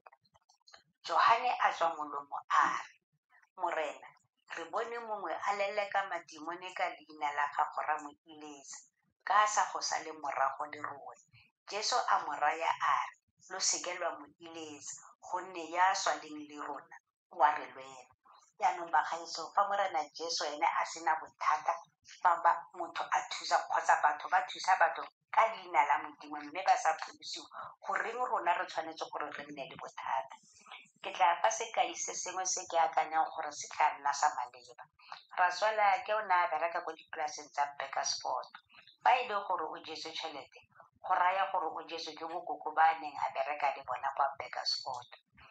Johane a tswa molomo a re, Morena, re bone mongwe a leleka madimone ka leina la gago ra mo iletsa ka a sa go sale morago le rona. Jesu a mo raya a re, lo seke lwa mo iletsa gonne ya swaleng le rona wa re lwela. yaanong bagaetso fa morena Jesu ene a sena bothata fa ba motho a thusa kgotsa batho ba thusa batho ka leina la Modimo mme ba sa phedisiwa goreng rona re tshwanetse gore re nne le bothata. Ke tla fa sekai se sengwe se ke akanyang gore se tla nna sa maleba. Raswala ke o ne a bereka ko dipolaseng tsa Bakersford. Fa e le gore o jetse tšhelete go raya gore o jetse ke bokoko ba a neng a bereka le bona kwa Bakersford.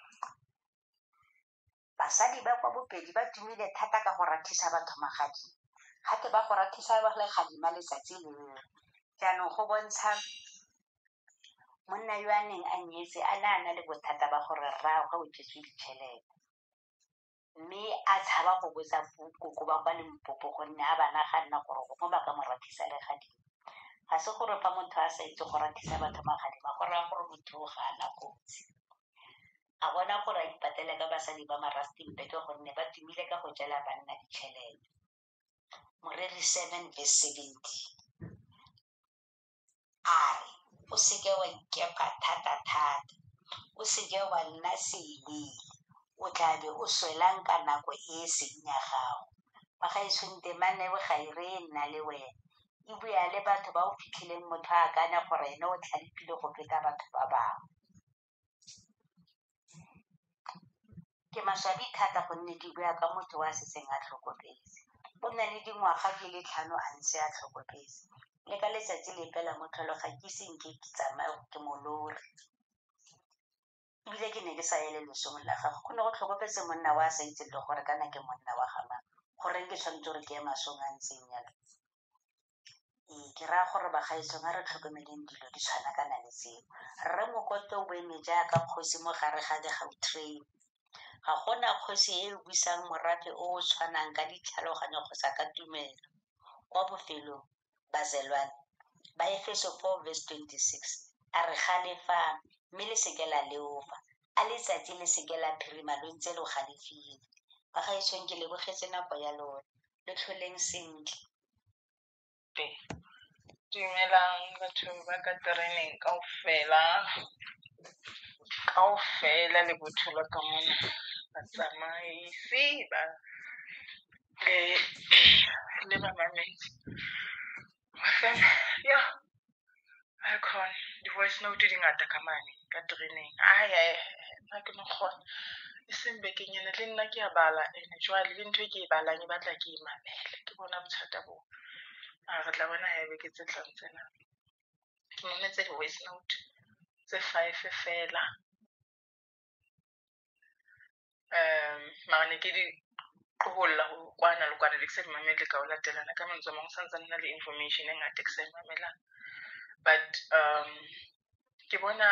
Basadi ba kwa bobedi ba tumile thata ka go rathisa batho magadi. Gape ba go rathisa ba le gadima letsatsi leo. Jaanong go bontsha monna yo a neng a nyetse a ne a na le bothata ba gore rraagwe o jetswe ditšhelete. Mme a tshaba go botsa koko ba kwa Limpopo gonne a ba naganna gore go mo ba ka mo rathisa le gadima. Ga se gore fa motho a sa itse go rathisa batho magadima go raya gore motho ga a na kotsi. A bona gore a ipatele ka basadi ba Marustenburg gonne ba tumile ka go jela banna ditšhelete. Moreri seven verse seventy a re o seke wa ikepa thata-thata, o seke wa nna seelele, o tlabe o swelang ka nako e e seng ya gago. Bagaetshong Temane ga e re e nna le wena e bua le batho ba o fitlhileng motho a akanya gore ene o tlhalefile go feta batho ba bangwe. Ke maswabi thata gonne ke bua ka motho wa setseng a tlhokofetse. O na le dingwaga di le tlhano a ntse a tlhokofetse. Le ka letsatsi le fela mo tlholo ga ke senke ke tsamaya ke molori. Ebile ke ne ke sa ele lesong la gago. Go ne go tlhokofetse monna wa sa itse le gore kana ke monna wa gamang. Goreng ke tshwanetse gore ke ye masong a ntseng yalo. Ee, ke raya gore bagaetsong a re tlhokomeleng dilo di tshwana kana le tseo. Rre Mokoto o eme jaaka kgosi mo gare ga Gautrain. Ga gona kgosi e e buisang morafe o o tshwanang ka ditlhaloganyo kgotsa ka tumelo. Kwa bofelong Bazelwane ba Efeso four verse twenty-six a re galefa mme le seke la leofa a letsatsi le seke la phirima lo ntse lo galefile. Bagaetsong ke lebogetse nako ya lona le tlholeng sentle. Dumelang batho ba ka tereneng kaofela kaofela le botho la ka mona batsamaisi ba le le bamamedi ya icon di-voice note di ngata ka mane ka tereneng ai nna ke mokgona e seng bekenyana le nna ke a bala ene jwale le ntho e ke e balang e batla ke e mamele ke bona bothata bo a re tla bona ha ebe ke tse tlang tsena ke mametse di-voice note tse five fela um mara ne ke di qobolla ho kwana le kwana le ke sa di mamele ka ho latelana ka mantswe a mangwe sa ntse nna le information e ngata ke sa e mamelang but um ke bona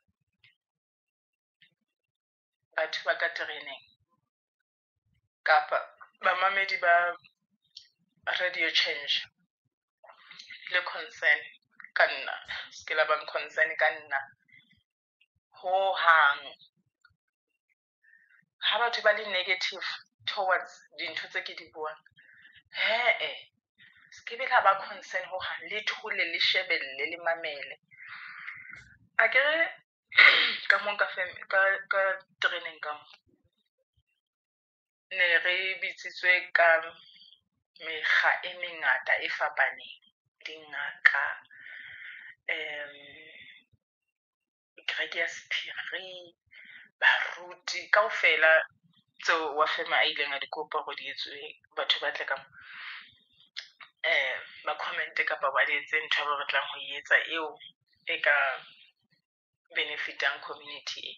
batho ba ka tereneng kapa bamamedi ba radio change le concern ka nna se la bang concern ka nna ho hang ha batho ba le negative towards dintho tse ke di buang he ke be la ba concern ho hang le thole le shebelle le mamele a ke ka mo ka fem ka ka training ka ne re bitsitswe ka mekga e mengata e fapaneng dingaka um grade ya sephiri baruti kaofela tseo wa fema a ileng a dikopa go di etswe batho ba tle ka eh ba comment kapa ba di etse ntho ba batlang ho etsa eo e ka benefitang community.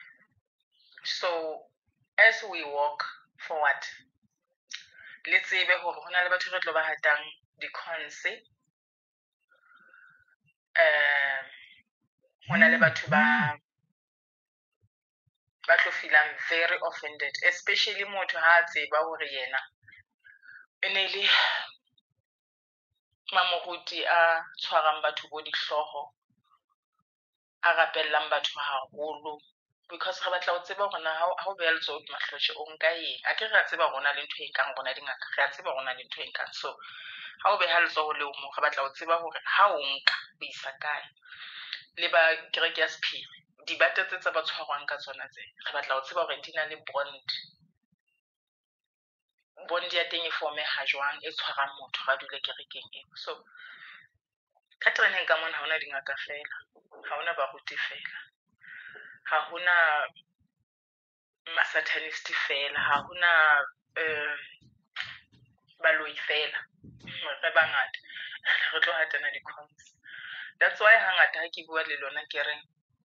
So as we walk forward let's say be hore hona le batho re tlo ba hatang di-cons eh hona le batho ba ba tlo feelang very offended, especially motho ha tseba hore yena ene le mamoruti a tshwarang batho bo dihloho a rapellang batho haholo because re batla ho tseba hore na ha o beha letsoho ke mahloche o nka eng a ke re a tseba rona le ntho e nkang rona dingaka re a tseba rona le ntho e nkang so ha o beha letsoho leo mo re batla ho tseba hore ha o nka o isa kae le ba kereke ya sephiri dibata tse tsa ba tshwarwang ka tsona tse re batla ho tseba hore di na le bond bondi ya teng e forme-ga jwang e tshwarang motho ga dule kerekeng eo. So ka tereneng ka mona ha hona dingaka fela, ha hona baruti fela, ha hona ma-satanist fela, ha hona um baloi fela, re bangata re tlo hatana di-cons. That's why hangata ha ke bua le lona ke reng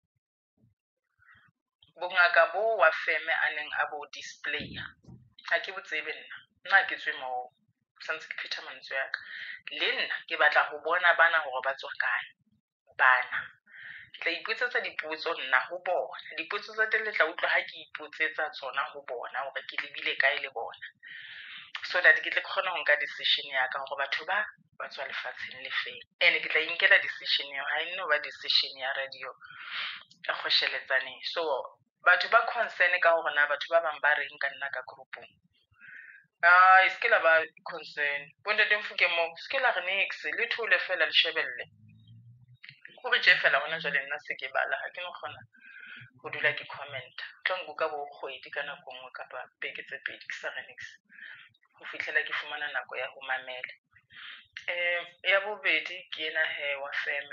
bongaka bo wa feme a neng a bo displaya ha ke botsebe nna nna ke tswe moo santse ke pheta mantswe ya ka le nna ke batla ho bona bana hore ba tswa kae bana ke tla ipotsetsa dipotso nna ho bona dipotso tsa teng le tla utlwa ha ke ipotsetsa tsona ho bona hore ke lebile kae le bona so that ke tle ke kgona ho nka decision ya ka hore batho ba ba tswa lefatsheng le feng ene ke tla inkela decision eo ha e nno ba decision ya radio e kgwesheletsaneng. So batho ba concern ka hore na batho ba bang ba reng ka nna ka groupung ah e ske la ba concern bontate Mfuke mo ske la re nix le thole fela le shebelle go re je fela hona jwale nna se ke bala ha ke no kgona go dula ke comment tla nka bo kgwedi ka nako nngwe kapa beke tse pedi ke sa re nix go fitlhela ke fumana nako ya go mamela. Eh ya bobedi ke ena he wa feme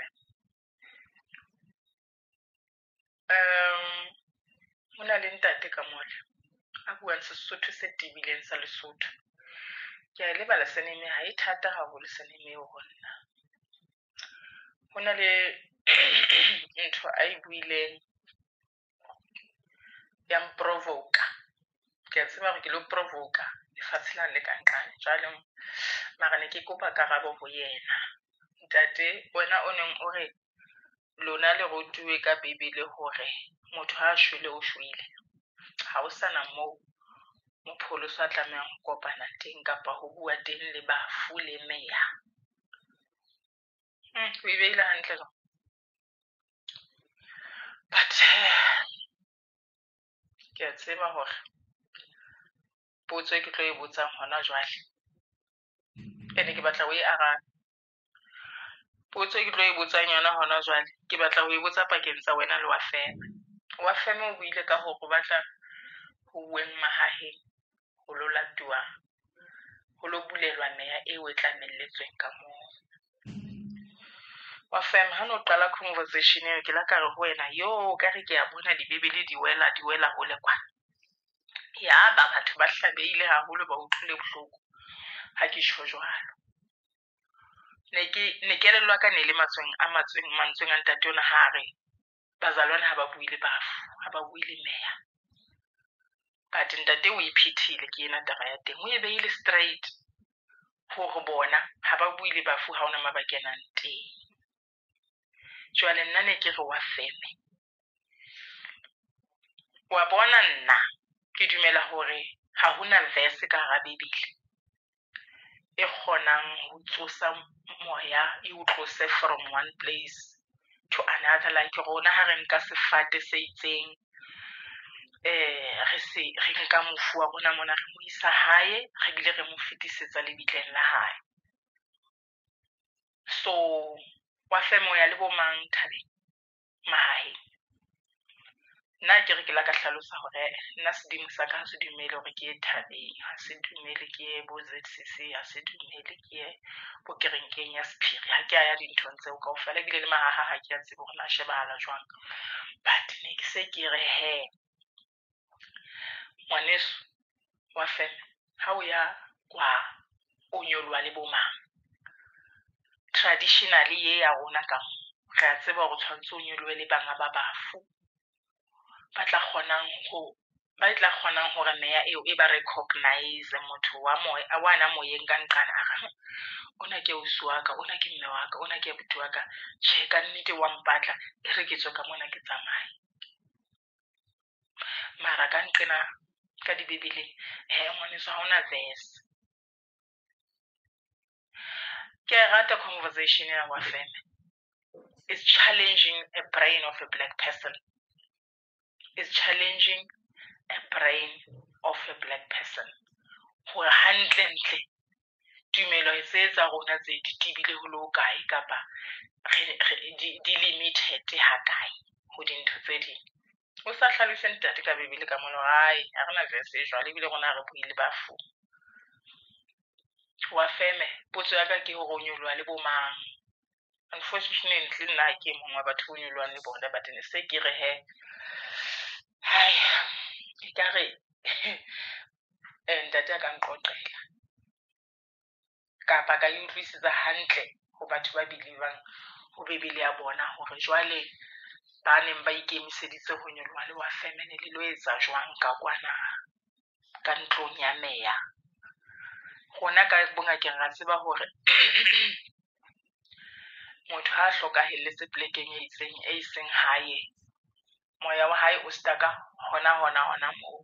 um hona le ntate ka mole a buang Sesotho se tibileng sa Lesotho ke a lebala seneme ha e thata haholo seneme eo ho nna hona le ntho a e buileng ya mprovoka ke a tseba hore ke lo provoka lefatshe la le kanqane jwale mara ne ke kopa karabo ho yena ntate wena o neng o re lona le rutuwe ka Bibele hore motho ha a shwele o shwele ha o sana moo mopholoso a tlamehang ho kopana teng kapa ho bua teng le bafu le meya hmm o e beile hantle jwang but ke a tseba hore potso e ke tlo e botsang hona jwale ene ke batla o e arabe potso e ke tlo e botsang yona hona jwale ke batla ho e botsa pakeng tsa wena le wa feme wa feme o buile ka hore o batla ho uweng mahaheng ho lo latuwa ho lo bulelwa meya eo e tlamelletsweng ka moo wa feme ha no qala conversation eo ke la ka re ho wena yo ka re ke a bona dibebele di wela di wela ho le kwana ya ba batho ba hlabehile haholo ba utlwile bohloko ha ke tjho jwalo ne ke ne kelellwa ka ne le matsweng a matsweng mantsweng a ntate ona ha re bazalwana ha ba buile bafu ha ba buile meya but ntate o iphethile ke ena taba ya teng o e beile straight hore bona ha ba buile bafu ha ona mabakenang teng jwale nna ne ke re wa feme wa bona nna ke dumela hore ha hona verse ka hara Bibele e kgonang ho tsosa moya e o tlose from one place to another like rona ha re nka sefate se itseng eh re se re nka mofu wa rona mona re mo isa hae re bile re mo fetisetsa le bitleng la hae so wa femo ya le bo mang thabeng mahae nna ke re ke la ka hlalosa hore nna sedimo sa ka ha se dumele hore ke e thabeng ha se dumele ke e bo Z C C ha se dumele ke e bo kerenkeng ya Sephiri ha ke a ya dinthong tseo kaofela ebile le mahaha ha ke a tsebe hore na shebahala jwang but ne ke se ke re he ngwaneso wa feme ha o ya kwa o nyolwa le bo mang traditionally ye ya rona ka re a tseba hore tshwantse o nyolwe le banga ba bafu ba tla kgonang ho ba tla kgonang hore meya eo e ba recognize motho wa moya wana moyeng ka nqana a ona ke usi wa ka ona ke mme wa ka ona ke abuti wa ka tjhe ka nnete wa mpatla e re ke tswe ka mona ke tsamaye mara ka nqena ka dibebeleng he ngwaneso ha ona verse ke rata conversation ya wa feme is challenging a brain of a black person is challenging a brain of a black person hore hantle ntle tumelo e se etsa rona tse di tibile ho lo kae kapa di limited ha kae ho dintho tse ding o sa hlalose ntate ka Bibele ka mona hai ha rena verse e jwale ebile rona re buile bafu wa feme potso ya ka ke hore o nyoloha le bo mang. Unfortunately nna ke mong wa batho o nyolwang le bona, but ne se ke re he hai e ka re ntate a ka nqoqela kapa ka utlwisisa hantle ho batho ba believang ho bebele ya bona hore jwale ba neng ba ikemiseditse ho nyoloha le wa femene le lo etsa jwang ka kwana ka ntlong ya meya. Rona ka bongakeng ra tseba hore motho ha a hlokahelletse plekeng e itseng e seng hae, moya wa hae o staka hona hona hona moo.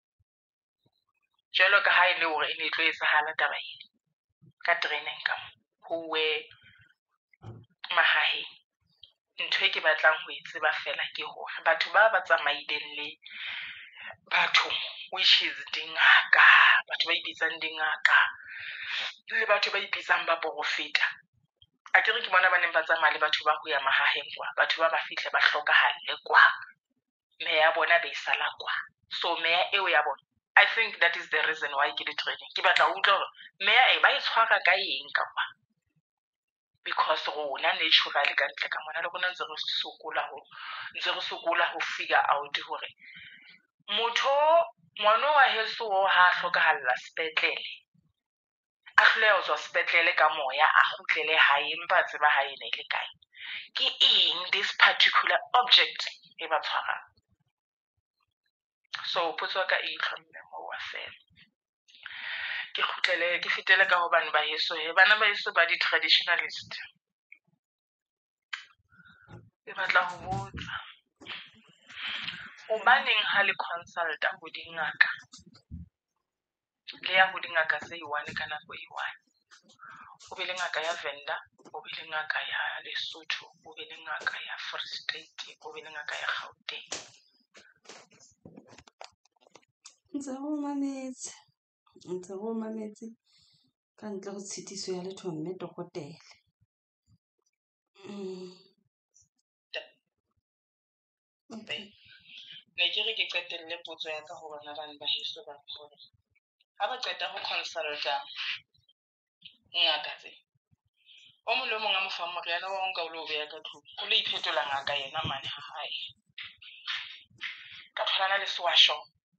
Jwalo ka ha e le hore e ne e tlo etsahala taba ena ka training ka huwe mahaheng. Ntho e ke batlang ho e tseba fela ke hore batho ba ba tsamaileng le batho which is dingaka, batho ba ipitsang dingaka le batho ba ipitsang ba porofeta, a ke re ke bona ba neng ba tsamaya le batho ba ho ya mahaheng kwa, batho ba ba fihle ba hlokahalle kwa, meya ya bona ba e sala kwa. So meya eo ya bona, I think that is the reason why ke di training ke batla ho utlwa hore meya e ba e tshwara ka eng ka kwa, because rona naturally ka ntle ka mona le rona ntse re sokola ho ntse re sokola ho figure out hore motho ngwana wa heso o ha hlokahalla sepetlele, a hloleha ho tswa sepetlele ka moya a kgutlele hae empa tseba hae ne le kae. Ke eng this particular object e ba tshwarang? So potso ka e itlhomme ho wa fela. Ke kgutlele ke fitele ka hobane ba heso he bana ba heso ba di traditionalist. Ke batla ho botsa hobaneng ha le consulta ho dingaka le ya ho dingaka tse i-one ka nako e-one, o be le ngaka ya Venda, o be le ngaka ya Lesotho, o be le ngaka ya Free State, o be le ngaka ya Gauteng? ntse go mametse ntse go mametse ka ntle go tshitiso ya letho mme dokotele. Mm. Okay. Ne ke re ke qetelle potso ya ka ho bona bana ba heso ba hore ha ba qeta ho consulta ngaka tse, o mong le mong a mo fa moriana wa nka o lo beya ka tlung, o lo iphetola ngaka yena mane ha hae ka tholana le sewasho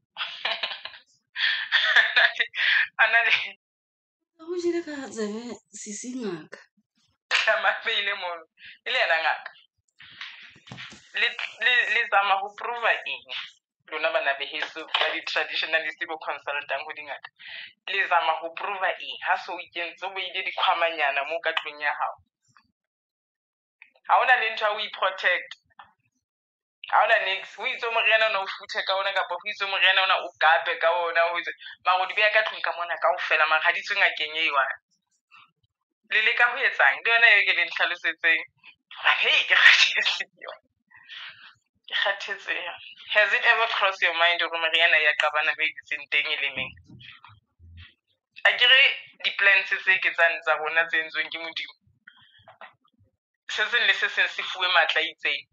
ana le Go jile ka tsebe sisi ngaka. mapeile mono e le yena ngaka le le le zama ho prova eng lona bana ba heso ba di traditionalist bo consultang ho dingaka, le zama ho prova eng ha so ikentse o ile dikhwamanyana mo ka tlung ya hao? Ha ona le ntho ya o i-protect, ha ona nix, o itse moriana ona o futhe ka ona kapa o itse moriana ona o gape ka ona, o itse mara o di beya ka tlung ka mona kaofela mara ha di tswe ngakeng e i-one. Le leka ho etsang? Le yona eo ke le nhlalosetseng. Hey, ke kgathetse yona. Ke kgathetse. Has it ever crossed your mind hore meriana ya qabana ba itseng teng e le meng? A ke re di-plans tse ke tsa rona tse entsweng ke Modimo, se seng le se seng se fuwe matla itseng,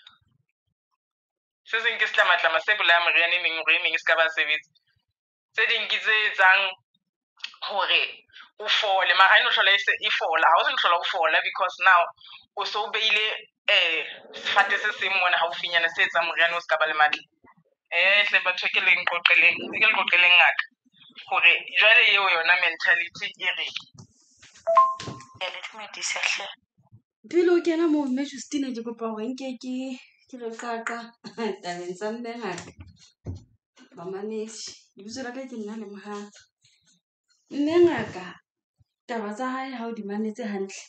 se seng ke setlamatlama se bolaya meriana e meng hore e meng e se ka ba sebetse, tse ding ke tse etsang hore o fole mara eno hlola e fola, ha o se hlola o fola because now o so beile eh sefate se seng mona haufinyana se etsang moriana o se ka ba le matla. Eh hle batho ke leng qoqeleng ke le qoqeleng ngaka hore jwale eo yona mentality e re ya le dumedisa hle. Pele o kena moo mme Justina ke kopa hore nke ke ke re qaqa tabeng tsa mme ngaka. Ba mametse lebitso la ka ke nna le mohatsa. Mme ngaka taba tsa hae ha o di mametse hantle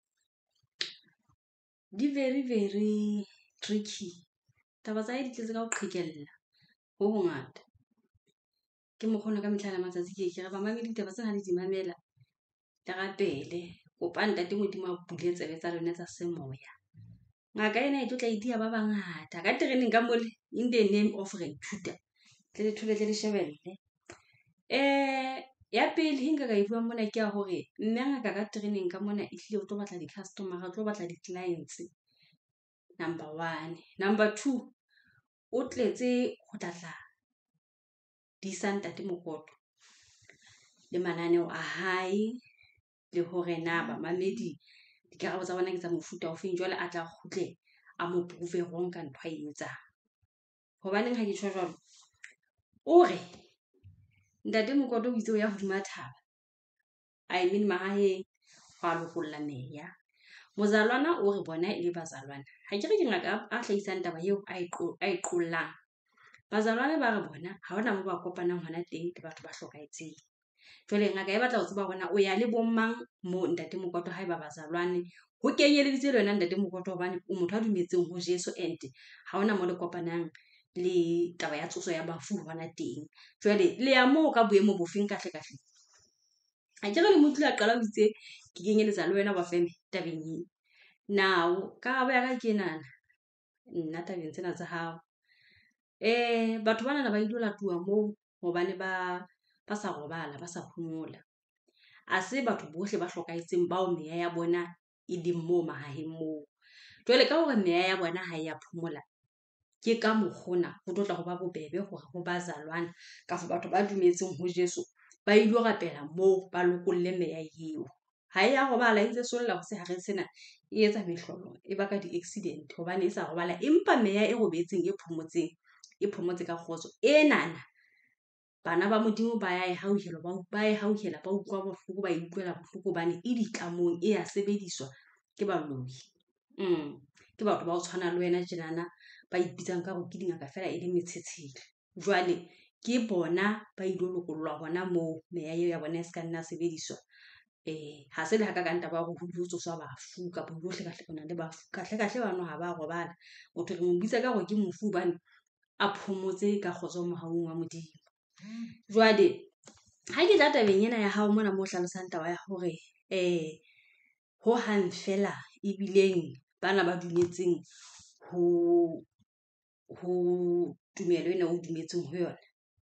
di very very tricky. Taba tsa hae di tletse ka ho qhekella ho hongata. Ke mokgona ka metlhala matsatsi ke ke re ba mamedi taba tsena le di mamela le rapele kopa ntate Modimo a bule tsebe tsa lona tsa semoya. Ngaka ena e tlo tla idia ba bangata ka training ka mole in the name of re ithuta tle le thole tle le shebelle. Eh ya pele hinga ka ibuwa mona ke ya hore mme ngaka ka training ka mona e hlile o tlo batla di customer, o tlo batla di clients. Number one, number two, o tletse ho tlatla di sa ntate Mokoto le mananeo a hae le hore na bamamedi dikarabo tsa bona ke tsa mofuta ofeng jwale a tla kgutle a mo prove wrong ka ntho a e etsang. Hobaneng ha ke tjho jwalo? O re ntate Mokoto o itse o ya hodima thaba, I mean mahaheng ho a lokolla meya. Mozalwana o re bona e le bazalwana. Ha ke re ke ngaka a hlahisang taba eo a e qollang. Bazalwane ba re bona ha hona moo ba kopanang hona teng le batho ba hlokahetseng. Jwale ngaka e batla ho tseba hona o ya le bommang mo ntate Mokoto ha eba bazalwane. Ho kenyeleditse le wena ntate Mokoto hobane o motho a dumetseng ho Jeso and ha hona moo le kopanang le taba ya tsoso ya bafu hona teng. Jwale le ya moo ka boemo bofeng kahle kahle. Ha ke re le motlile a qala ho itse ke kenyeletsa le wena ba feme tabeng eo. Now karabo ya ka ke enana nna tabeng tsena tsa hao. Eh batho bana ba ilo latuwa moo hobane ba ba sa robala ba sa phomola. A se batho bohle ba hlokahetseng bao meya ya bona e leng moo mahaheng moo. Jwale ka hore meya ya bona ha ya phomola, ke ka mokgona ho tlotla ho ba bobebe hore ho bazalwana kafa batho ba dumetseng ho Jeso ba ilo rapela moo ba lokolle meya eo. Ha ya robala e ntse solla hose hare sena e etsa mehlolo e baka di-accident hobane e sa robala, empa meya e robetseng e phomotseng e phomotse ka kgotso. Enana bana ba Modimo ba ya e hauhela ba ba e hauhela ba utlwa bohloko ba utlwela bohloko hobane e ditlamong e ya sebediswa ke baloi. Mm ke batho ba ho tshwana le wena tjenana ba ipitsang ka hore ke dingaka fela e le metshetshetsi. Jwale ke bona ba ilo lokollwa hona moo meya eo ya bona e ska nna sebediswa. Eh ha se le haka ka ntaba hore ho dilo tsoswa bafu kapa bohle kahle bona le bafu. Kahle kahle bano ha ba robala. Motho re mo bitsa ka hore ke mofu hobane a phomotse ka kgotso mohaung wa Modimo. Jwale ha ke tla tabeng ena ya hao mona mo hlalosang taba ya hore eh ho hang fela ebileng bana ba dumetseng ho ho tumelo ena o dumetseng ho yona.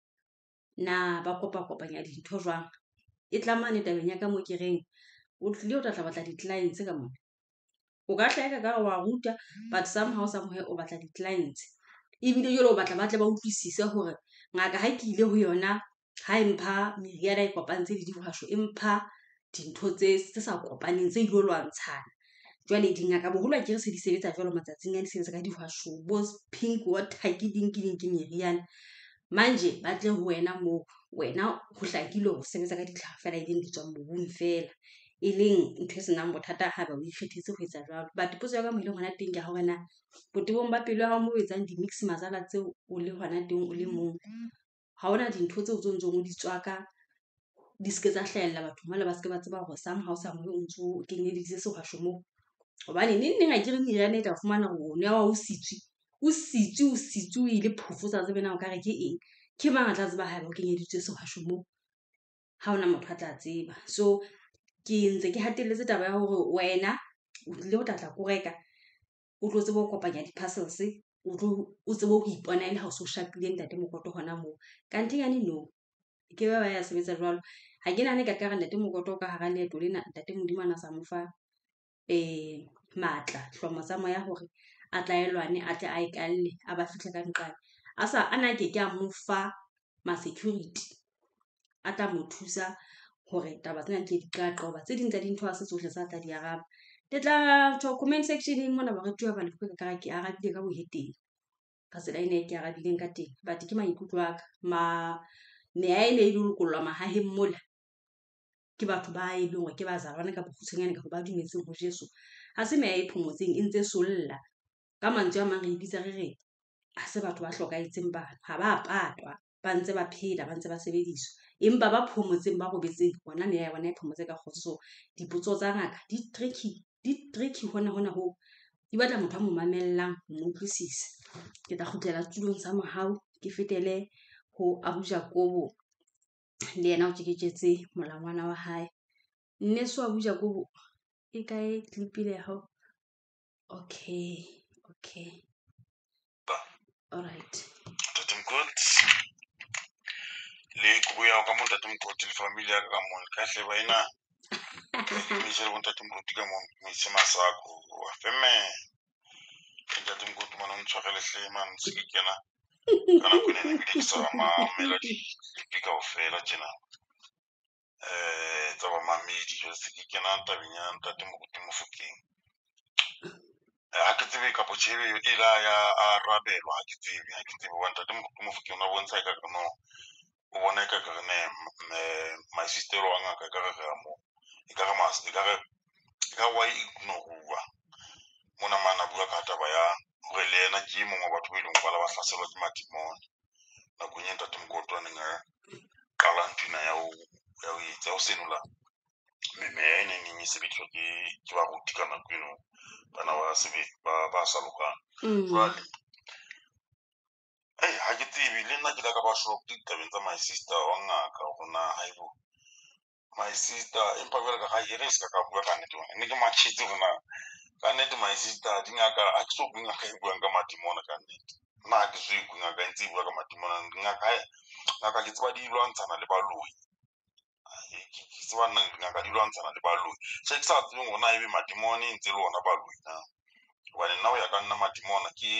Na ba kopa kopanya dintho jwang? E tlamane tabeng ya ka mo ke reng o tlile o tla tla batla di-clients ka mona. O ka hlaka ka wa ruta but somehow somewhere o batla di-clients. Ebile jwale o batla ba tle ba utlwisise hore ngaka ha ke ile ho yona ha empha meriana e kopantse le dihwasho, empha dintho tse tse sa kopaneng tse ilo lwantshana. Jwale dingaka boholo akere se di sebetsa jwalo matsatsing a di sebetsa ka dihwasho bo pink water ke ding ke ding ke meriana. Manje ba tle ho wena moo wena ho hlakile ho sebetsa ka ditlhare fela e leng di tswang mobung fela. E leng ntho e senang bothata ha ba o ikgethetse ho etsa jwalo. But potso ya ka mo ile hona teng ke hore na botebong ba pelo ya hao mo etsang di-mix mazala tseo o le hona teng o le mong. Ha hona dintho tseo tse ntsong o di tswaka di ske tsa hlahella batho mole ba ske ba tseba hore somehow somewhere o ntso o kenyeleditse sehwasho moo. Hobane neng neng akere meriana e tla fumana hore o ne wa o sitswi o sitswi o sitswi o ile phofo sa tsebe na o ka re ke eng. Ke mang a tla tseba haeba o kenyeditswe sehwasho moo? Ha hona motho a tla tseba. So ke ntse ke hatelletse taba ya hore wena o tlile ho tlatla ko reka o tlo tsebe ho kopanya di-parcels o tlo o tsebe ho ipona ile ha o so shapile ntate Mokoto hona moo. Kanthi yane no ke ba ba ya sebetsa jwalo. Ha ke nahane ka ka ntate Mokoto ka hara leeto lena ntate Modimo ana sa mo fa eh matla hlomo tsa moya hore a tla elwane a tle a ikalle a ba fihle ka nqane. A sa ana ke ke a mo fa ma security a tla mo thusa hore taba tsena di di qaqa hoba tse ding tsa dintho ha se tsohle sa tla di araba. Le tla tsho comment section mona ba re tuwa ba lefoko ka ke arabile ka boheteng. Ka tsela ene ke arabileng ka teng. But ke maikutlo aka ma meya ene e lokollwa mahaheng mola. Ke batho ba e leng hore ke bazalwane ka bokgutshwanyane ka ba dumetseng ho Jeso. Ha se meya e phomotseng e ntse solla. Ka mantswe a mang re ibitsa re re ha se batho ba hlokahetseng bana. Ha ba patwa ba ntse ba phela ba ntse ba sebediswa. Empa ba phomotseng ba robetseng hona meya ya bona e phomotse ka kgotso. So dipotso tsa ngaka di tricky di tricky hona hona ho di batla motho a mo mamellang mo utlwisisa. Ke tla kgutlela setulong sa mohau ke fetele ho Abu Jacobo le yena o tjeketsetse molangwana wa hae. Nneso Abu Jacobo e kae clip-ile ya hao? Okay, okay. All right. Ntate Mokoti le kuya ka mo Ntate Mokoti le family ya ka mo ka hle ba ina mi se go Ntate Mokoti ka mo mi se masako wa femme Ntate Mokoti mana o ntshwagele hle man se ke kena kana go ne ne ke sa ma melody pika o fela tjena. eh tsa ba mamedi jwale se ke kena tabeng ya ntate Moruti Mofokeng. Eh, ha ke tsebe ka potjebe e la ya arabelwa ha ke tsebe ha ke tsebe wa ntate Moruti Mofokeng o bontsha eka ka no o bona eka ka ne my sister wa ngaka ka re ga mo e ka ga mas e ka re ka wa ignore mona mana bua ka taba ya hore le yena ke mongwe wa batho ba ileng ba la ba hlaselwa ke matimone nakong e ntate Mokotwa a neng a qala nthwena ya ho ya ho etsa ho senola meme e neng e sebediswa ke ke baruti ka nako eno bana ba sebe ba ba sa lokang jwale eh ha ke tsebe le nna ke la ka ba shock ditabeng tsa my sister wa ngaka hona haibo my sister empa jwale ka ga e re se ka bua ka nnete ne ke matjhetse hona ka nnete my sister dingaka ha ke so bua ngaka e buang ka matimona ka nnete nna ha ke so e bua ngaka e ntse e bua ka matimona ngaka ngaka ke tseba di lwantshana le baloi ke tseba nna ngaka di lwantshana le baloi se ke sa tsebeng hona ebe matimone e ntse le ona baloi na hobane nna ho ya ka nna matimona ke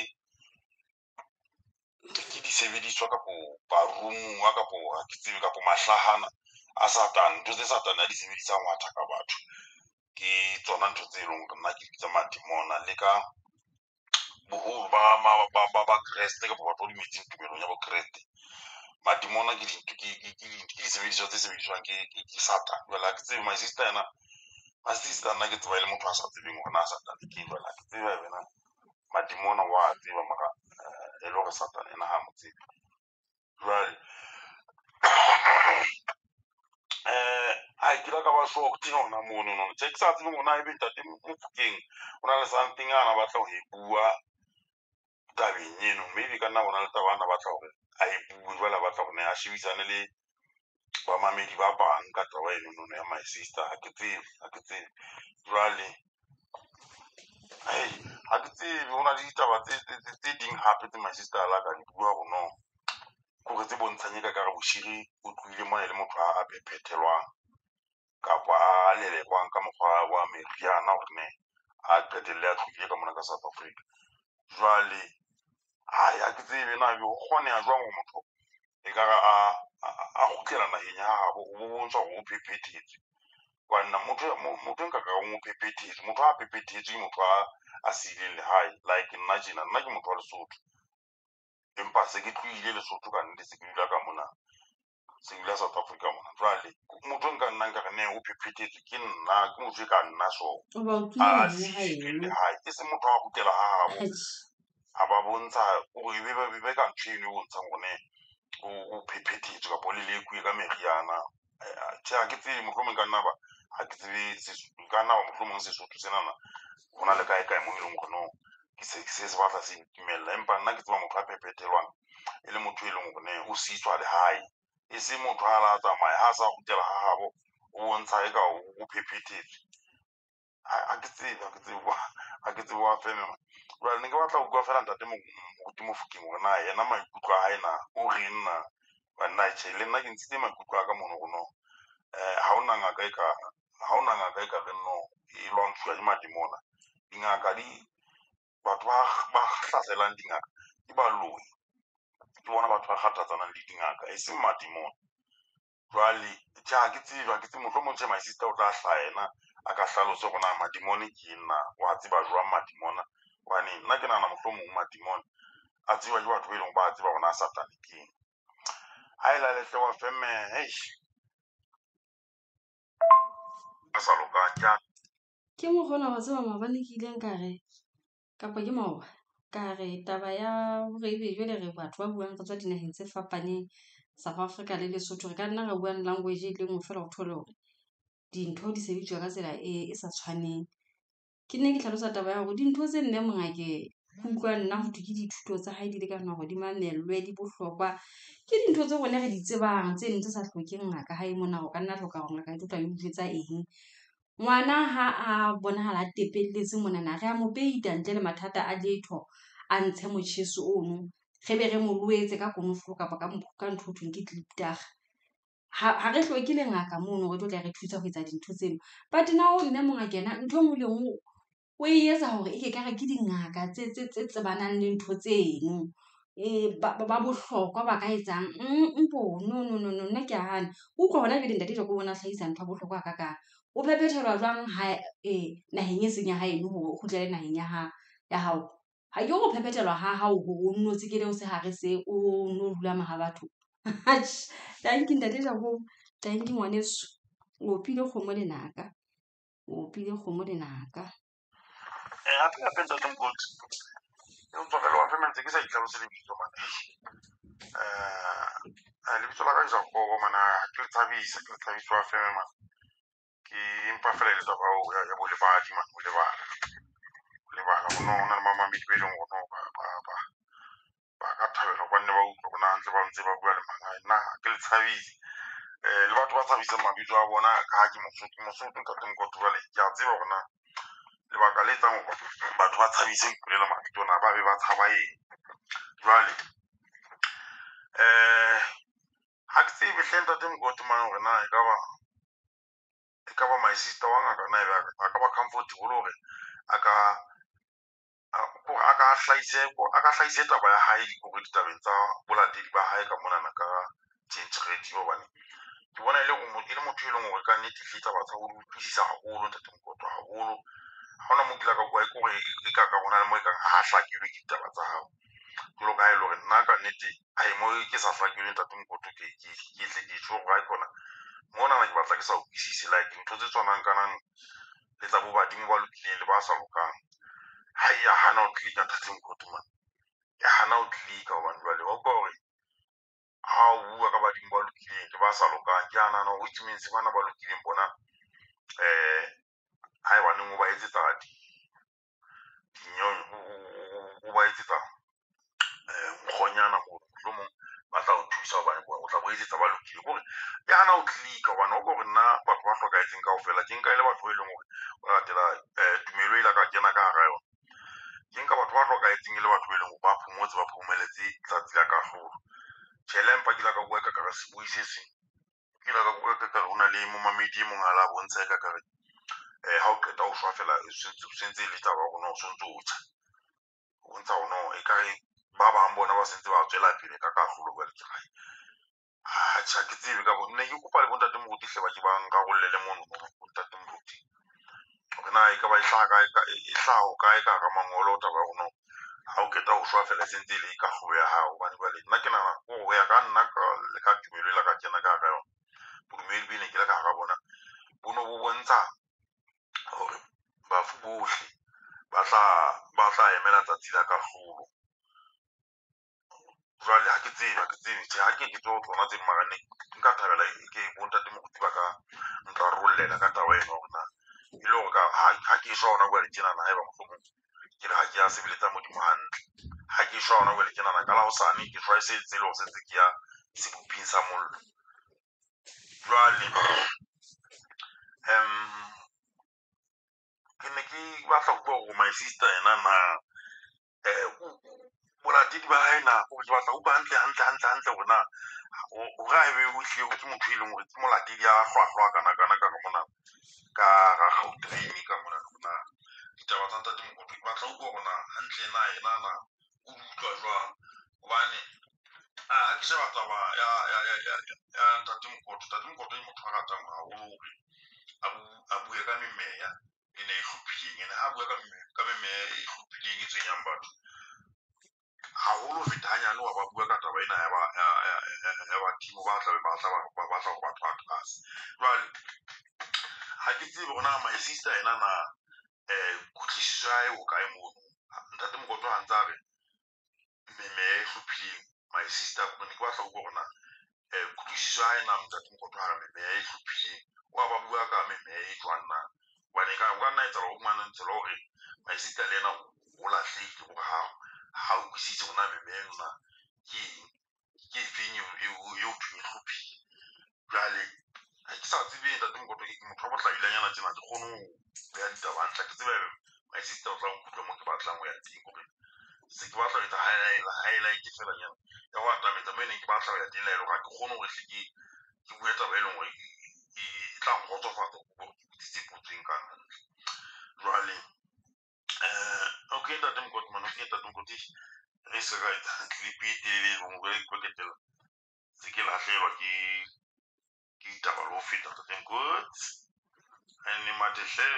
ke disebediswa kapo barumuwa kapo ha ke tsebe kapo mahlahana a satane ntho tse satane a di sebedisang ho attack-a batho ke tsona ntho tse leng hore nna ke di bitsa matimona le ka boholo ba ba ba ba Kreste kapo batho ba dumetseng tumelong ya bo Kreste. Matimona ke dintho ke ke ke disebediswa tse sebediswang ke ke satane jwale ha ke tsebe my sister yena my sister nna ke tseba e le motho a sa tsebeng hore na satane ke jwale ha ke tseba wena matimona wa tseba mara e le hore satane ena ha mo tsebe jwale eh ha ke la ka ba shocked hona mono no tse ke sa tsebeng hona ebe ntate Mofokeng hona le something ana batla ho e bua tabeng eno maybe ka nna bona le tabana batla hore a e bue jwale batla hore ne a shebisane le bamamedi ba bang ka taba eno no ya my sister ha ke tsebe ha ke tsebe jwale hey ha ke tsebe hona le ditaba tse tse ding hape tse my sister la ka di bua bono gore tse bontshang ka kare boshiri o tluile mona le motho a phephethelwang kapa a lelekwang ka mokgwa wa meriana hore ne a qetelle a tlile ka mona ka South Africa jwale ha ke tsebe na yo kgoneha jwang ho motho e ka a a kgutlela naheng ya habo o bontshwa hore o phephethetse kwana motho motho nka ka o phephethetse motho a phephethetse ke motho a a sileng le hae like nna jena nna ke motho wa Lesotho empa se ke tluile Lesotho ka nnete se ke dula ka mona se ke dula South Africa mona jwale motho nka nna nka re ne o phephethetse ke nna ke motho e ka nna so a sileng le hae ke se motho a kgutlela ha habo a ba bontsha o e be be ka ntho eno e bontshang hore ne o phephethetse kapo le lekuwe ka meriana tjhe ha ke tsebe mohlomong ka nna ba ha ke tsebe ka nna ba mohlomong Sesotho senana ho na le kae kae mo e leng hore no ke se se batla se ntumella empa nna ke tseba motho a phephethelwang e le motho e leng hore ne o sitswa le hae e se motho ha la tsamaya ha sa kgutlela ha habo o bontsha eka o phephethetse ha ke tsebe ha ke tsebe ha ke tsebe wa feme jwale ne ke batla ho bua fela ntate Moruti Mofokeng hore na yena maikutlo a hae na o reng na banna tjhe le nna ke ntshitse maikutlo a ka mono gono eh ha ona ngaka e ka ha ona ngaka e ka re no e lwantshwa ke matimona dingaka di batho ba ba hlaselang dingaka ke baloi ke bona batho ba kgathatsanang le dingaka e seng matimona jwale tja ke tseba ke tsebe mohlomong tjhe my sister o tla hlaya yena a ka hlalose gona matimone ke nna wa tseba jwang matimona hobane nna ke nahana mohlomong matimone a tseba ke batho ba e leng ba tseba gona satane ke ha e la lehle wa femme hey a sa loka tja ke mo gona wa tseba maabane ke ileng ka re kapa ke maoba ka re taba ya hore ebe jwale re batho ba buang re tswa dinaheng tse fapaneng South Africa le Lesotho re ka nna re buang language e leng ho fela ho thole hore dintho di sebediswa ka tsela e sa tshwaneng ke nne ke tlhalosa taba ya hore dintho tse nne mongake ho utlwa nna ho thwe ke dithuto tsa hae di le ka nna hore di mamellwe di bohlokwa ke dintho tse rona re di tsebang tse ntse sa hlokeng ngaka hae mona o ka nna hloka hore ngaka e tlo tla e utlwetsa eng ngwana ha a bonahala a tepelletse monana re a mo peita ntle le mathata a letho a ntshe motjheso ono re be re mo loetse ka konofolo kapa ka ka ntho thweng ke cliptara ha re hloke le ngaka mono re tlo tla re thusa ho etsa dintho tseno but now nne mongakena ntho engwe le engwe o e etsa hore e ke kare ke dingaka tse tse tse tsebanang le ntho tseno eh ba ba bohlokwa ba ka etsang mpo no no no no nna ke a hana o utlwa hona jwale ntate jo ko bona hlahisa ntho ya bohlokwa ka ka o phephethelwa jwang ha eh naheng e seng ya hae no hore o kgutlele naheng ya ha ya hao ha ke go phephethelwa ha hao ho nno tsekele o se hare se o no dula maha batho thank you ntate jo ko thank you ngwaneso o pile kgomo le naka o pile kgomo le naka eh hape hape ntate Mokgotsi e ntse ka lo fema ntse ke sa itlhalose lebitso mana eh lebitso la ka ke Jakobo mana ke le tshabisa ke le tshabisa wa fema mana ke empa fela le taba ya bo lebadi mana o lebala le bana go nona le mama medi be leng go no ba ba ba ba ka thabela go nne ba utlwa bona ntse ba ntse ba bua le mana nna ke le tshabisa eh le batho ba tshabisa mabitso a bona ka ha ke Mosotho Mosotho ntate Mokgotsi jwale ke a tseba bona lebaka le etsang batho ba tshabise ho ipulela mabitso na ba be ba tshaba eng jwale eh ha ke tsebe hle ntate Mokgotsi man hore na e ka ba e ka ba my sister wa ngaka na e ba ka ba comfortable hore a ka a ka hlaise a ka hlaise taba ya hae gore ditabeng tsa bolatedi ba hae ka monana ka change radio hobane ke bona e le e le motho e leng hore ka nnete hle taba tsa ho utlwisisa haholo ntate Mokgotsi haholo ha ona mo kila ka bua ke gore e ka ka bona le mo e kang ha hlakilwe ke ditaba tsa hao jwalo ka ha e le hore nna ka nnete ai mo ke sa hlakilwe ntate Mokgotsi ke ke ke hle ke tshwere ga ikona mona ke batla ke sa utlwisise like ntho tse tswanang kanang le tsa bo badimo ba lokileng le ba sa lokang ha ya hana o tlika ntate Mokgotsi man ya hana o tlika hobane jwale wa utlwa hore ha o bua ka badimo ba lokileng le ba sa lokang ke anana which means bana ba lokileng bona eh ha e baneng o ba etsetsa dinyo o ba etsetsa eh mokgonyana mo mohlomong ba tla o thusa hobane o tla bo etsetsa ba lokile kore ya hana o tlika hobane o gore nna batho ba hlokahetseng kaofela ke nka e le batho ba e leng hore ba latela tumelo e la ka kena ka hara yona ke nka batho ba hlokahetseng e le batho ba e leng hore ba phomotse ba phomeletse letsatsi la ka hlolo tjhele empa ke la ka bua ka kare sebui se seng ke la ka bua ka kare ho na le momamedi e mong a la bontsha ka kare eh ha o qeta ho shwa fela o sentse le taba rona o sontso o tjha o ntsa ono e kare ba bang bona ba sentse ba tswela pele ka ka hlolo ba ke hai ha tjha ke tsebe ka bona ke kopa le bontate Moruti hle ba ke ba nka golle le mono bontate Moruti hore na e ka ba e hlaha kae e hlaha ho kae ka hara mangolo taba rona ha o qeta ho shwa fela sentse le ka hlolo ya hao hobane jwale nna ke nana o ya ka nna le ka tumelo la ka kena ka hara yona bodumedi bene ke la ka hara bona bono bo bontsha hore bafu bohle ba tla ba tla emela tsatsi la ka hlolo jwale ha ke tsebe ha ke tsebe tjhe ha ke ke tlo tsona tse marane nka thabela ke bontate Moruti ba ka nrarollela ka taba eno hore na e le hore ha ke shwa hona jwale tjena na haeba mohlomong ke re ha ke ya sebeletsa modimo hantle ha ke shwa hona jwale tjena na ka la hosane ke shwa e se etse le hore sentse ke ya seboping sa mollo jwale um ke ne ke batla ho bua hore my sister yena na eh bolatedi ba hae na o batla ho ba hantle hantle hantle hantle hore na o ra e be o hlile ke motho e leng hore ke molatedi ya hlwahlwa kana kana ka mona ka ga Gautrain ka mona na ditaba tsa ntate Mokgotsi ke batla ho bua hore na hantle na yena na o utlwa jwang hobane a ke sheba taba ya ya ya ya ya ntate Mokgotsi ntate Mokgotsi motho a ratang haholo hore a bue ka memeya e ne e hlophileng ene ha bua ka memeya ka memeya e hlophileng e tsenyang batho haholo feta hanyane wa ba bua ka taba ena ya ba ya badimo ba tla be ba tla ba batla go batho ba tlase jwale ha ke tsebe bona my sister ena na eh kutlwisiso ya o kae mono ntate Mokgotsi ha ntsa re memeya e hlophileng my sister ke ne ke batla ho bona eh kutlwisiso ya ena ntate Mokgotsi ha memeya e hlophileng wa ba bua ka memeya e jwang na bane ka ga nna etsa go mana ntse lo re my sister le ena o lahlile go ha ha o kwisitse bona memeya nna ke ke vinyo e o yo tlhophi jale ha ke sa tsebe ntate Mokgotsi ke motho wa botlailenyana tsena ke kgone ho ya ditaba hantle ke tsebe my sister o tla nkutlwa mo ke batlang ho ya teng gore se ke batla ho etsa highlight fela nyana ya go atametsa mo e neng ke batla ho ya teng la ele gore ke kgone gore hle ke ke bue taba e leng gore e tla nkgotsofatsa gore ke botsitse potseng ka hantle jwale eh okay ntate Mokgotsi man okay ntate Mokgotsi ge se ga clip e telele go mo ga ipaketela se ke lahlegelwa ke ke ditaba le go feta teng good ene matehle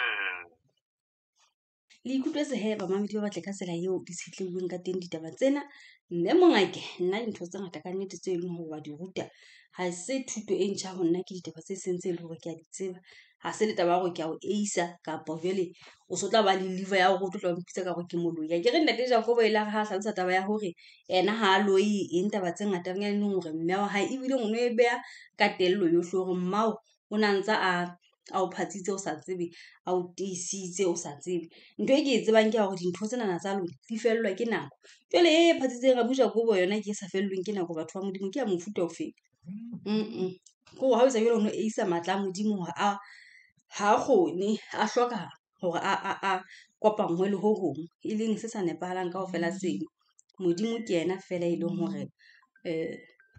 le ikutlwetse he bamamedi ba batle ka tsela eo di tshetleuweng ka teng ditaba tsena. Mme Mongake, nna dintho tse ngata ka nnete tse leng hore wa di ruta ha se thuto e ntjha ho nna, ke ditaba tse seng tse leng hore ke a di tseba. Ha se le taba ya hore ke a o eisa kapa jwale o so tla ba le liver ya hore o tlo tla mpitsa ka hore ke moloi. Ke re ntate Jacob e la ha hlalosa taba ya hore ena ha loi eng taba tse ngata nyane le hore mme wa hae ebile ngono e beha ka tello yohle hore mmao o na ntsa a a o phatsitse o sa tsebe, a o tiisitse o sa tsebe. Ntho e ke e tsebang ke ya hore dintho tsena na tsa lona di fellwa ke nako. Jwale e phatsitseng Abu Jacob yona ke sa fellweng ke nako, batho ba Modimo ke ya mofuta o feng? Mm ko ha o sa jwale o no e isa matla a Modimo hore a ha kgone a hloka hore a a a kopangwe le ho hong e leng se sa nepahalang kaofela seno. Modimo ke yena fela e leng hore eh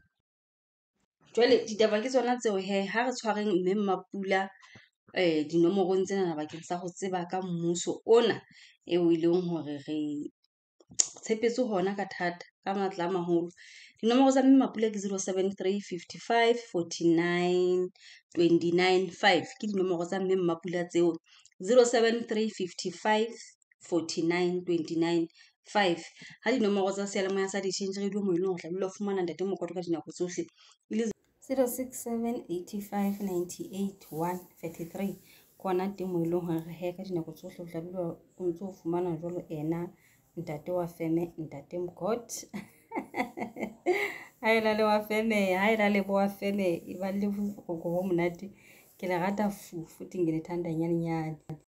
jwale ditaba ke tsona tseo he ha re tshwareng mme Mapula eh dinomorong tsena bakeng sa go tseba ka mmuso ona eo e leng hore re tshepetse hona ka thata ka matla a maholo. Dinomoro tsa mme Mapula ke zero seven three fifty-five forty-nine twenty-nine five ke dinomoro tsa mme Mapula tseo zero seven three fifty-five forty-nine twenty-nine five. Ha dinomoro tsa seyalemoya sa di-Change Radio mo e leng ho tla bile o fumana ntate Mokotlo ka dinako tsohle e le zero six seven eighty-five ninety-eight one thirty-three. Kona teng mo e leng hore he ka dinako tsohle o tla bile o ntse o fumana jwalo ena ntate wa Feme, ntate Mgot ha ela le wa Feme, ha ela le bo wa Feme e ba le go go monate. Ke le rata fufu tingene thanda nyane nyane.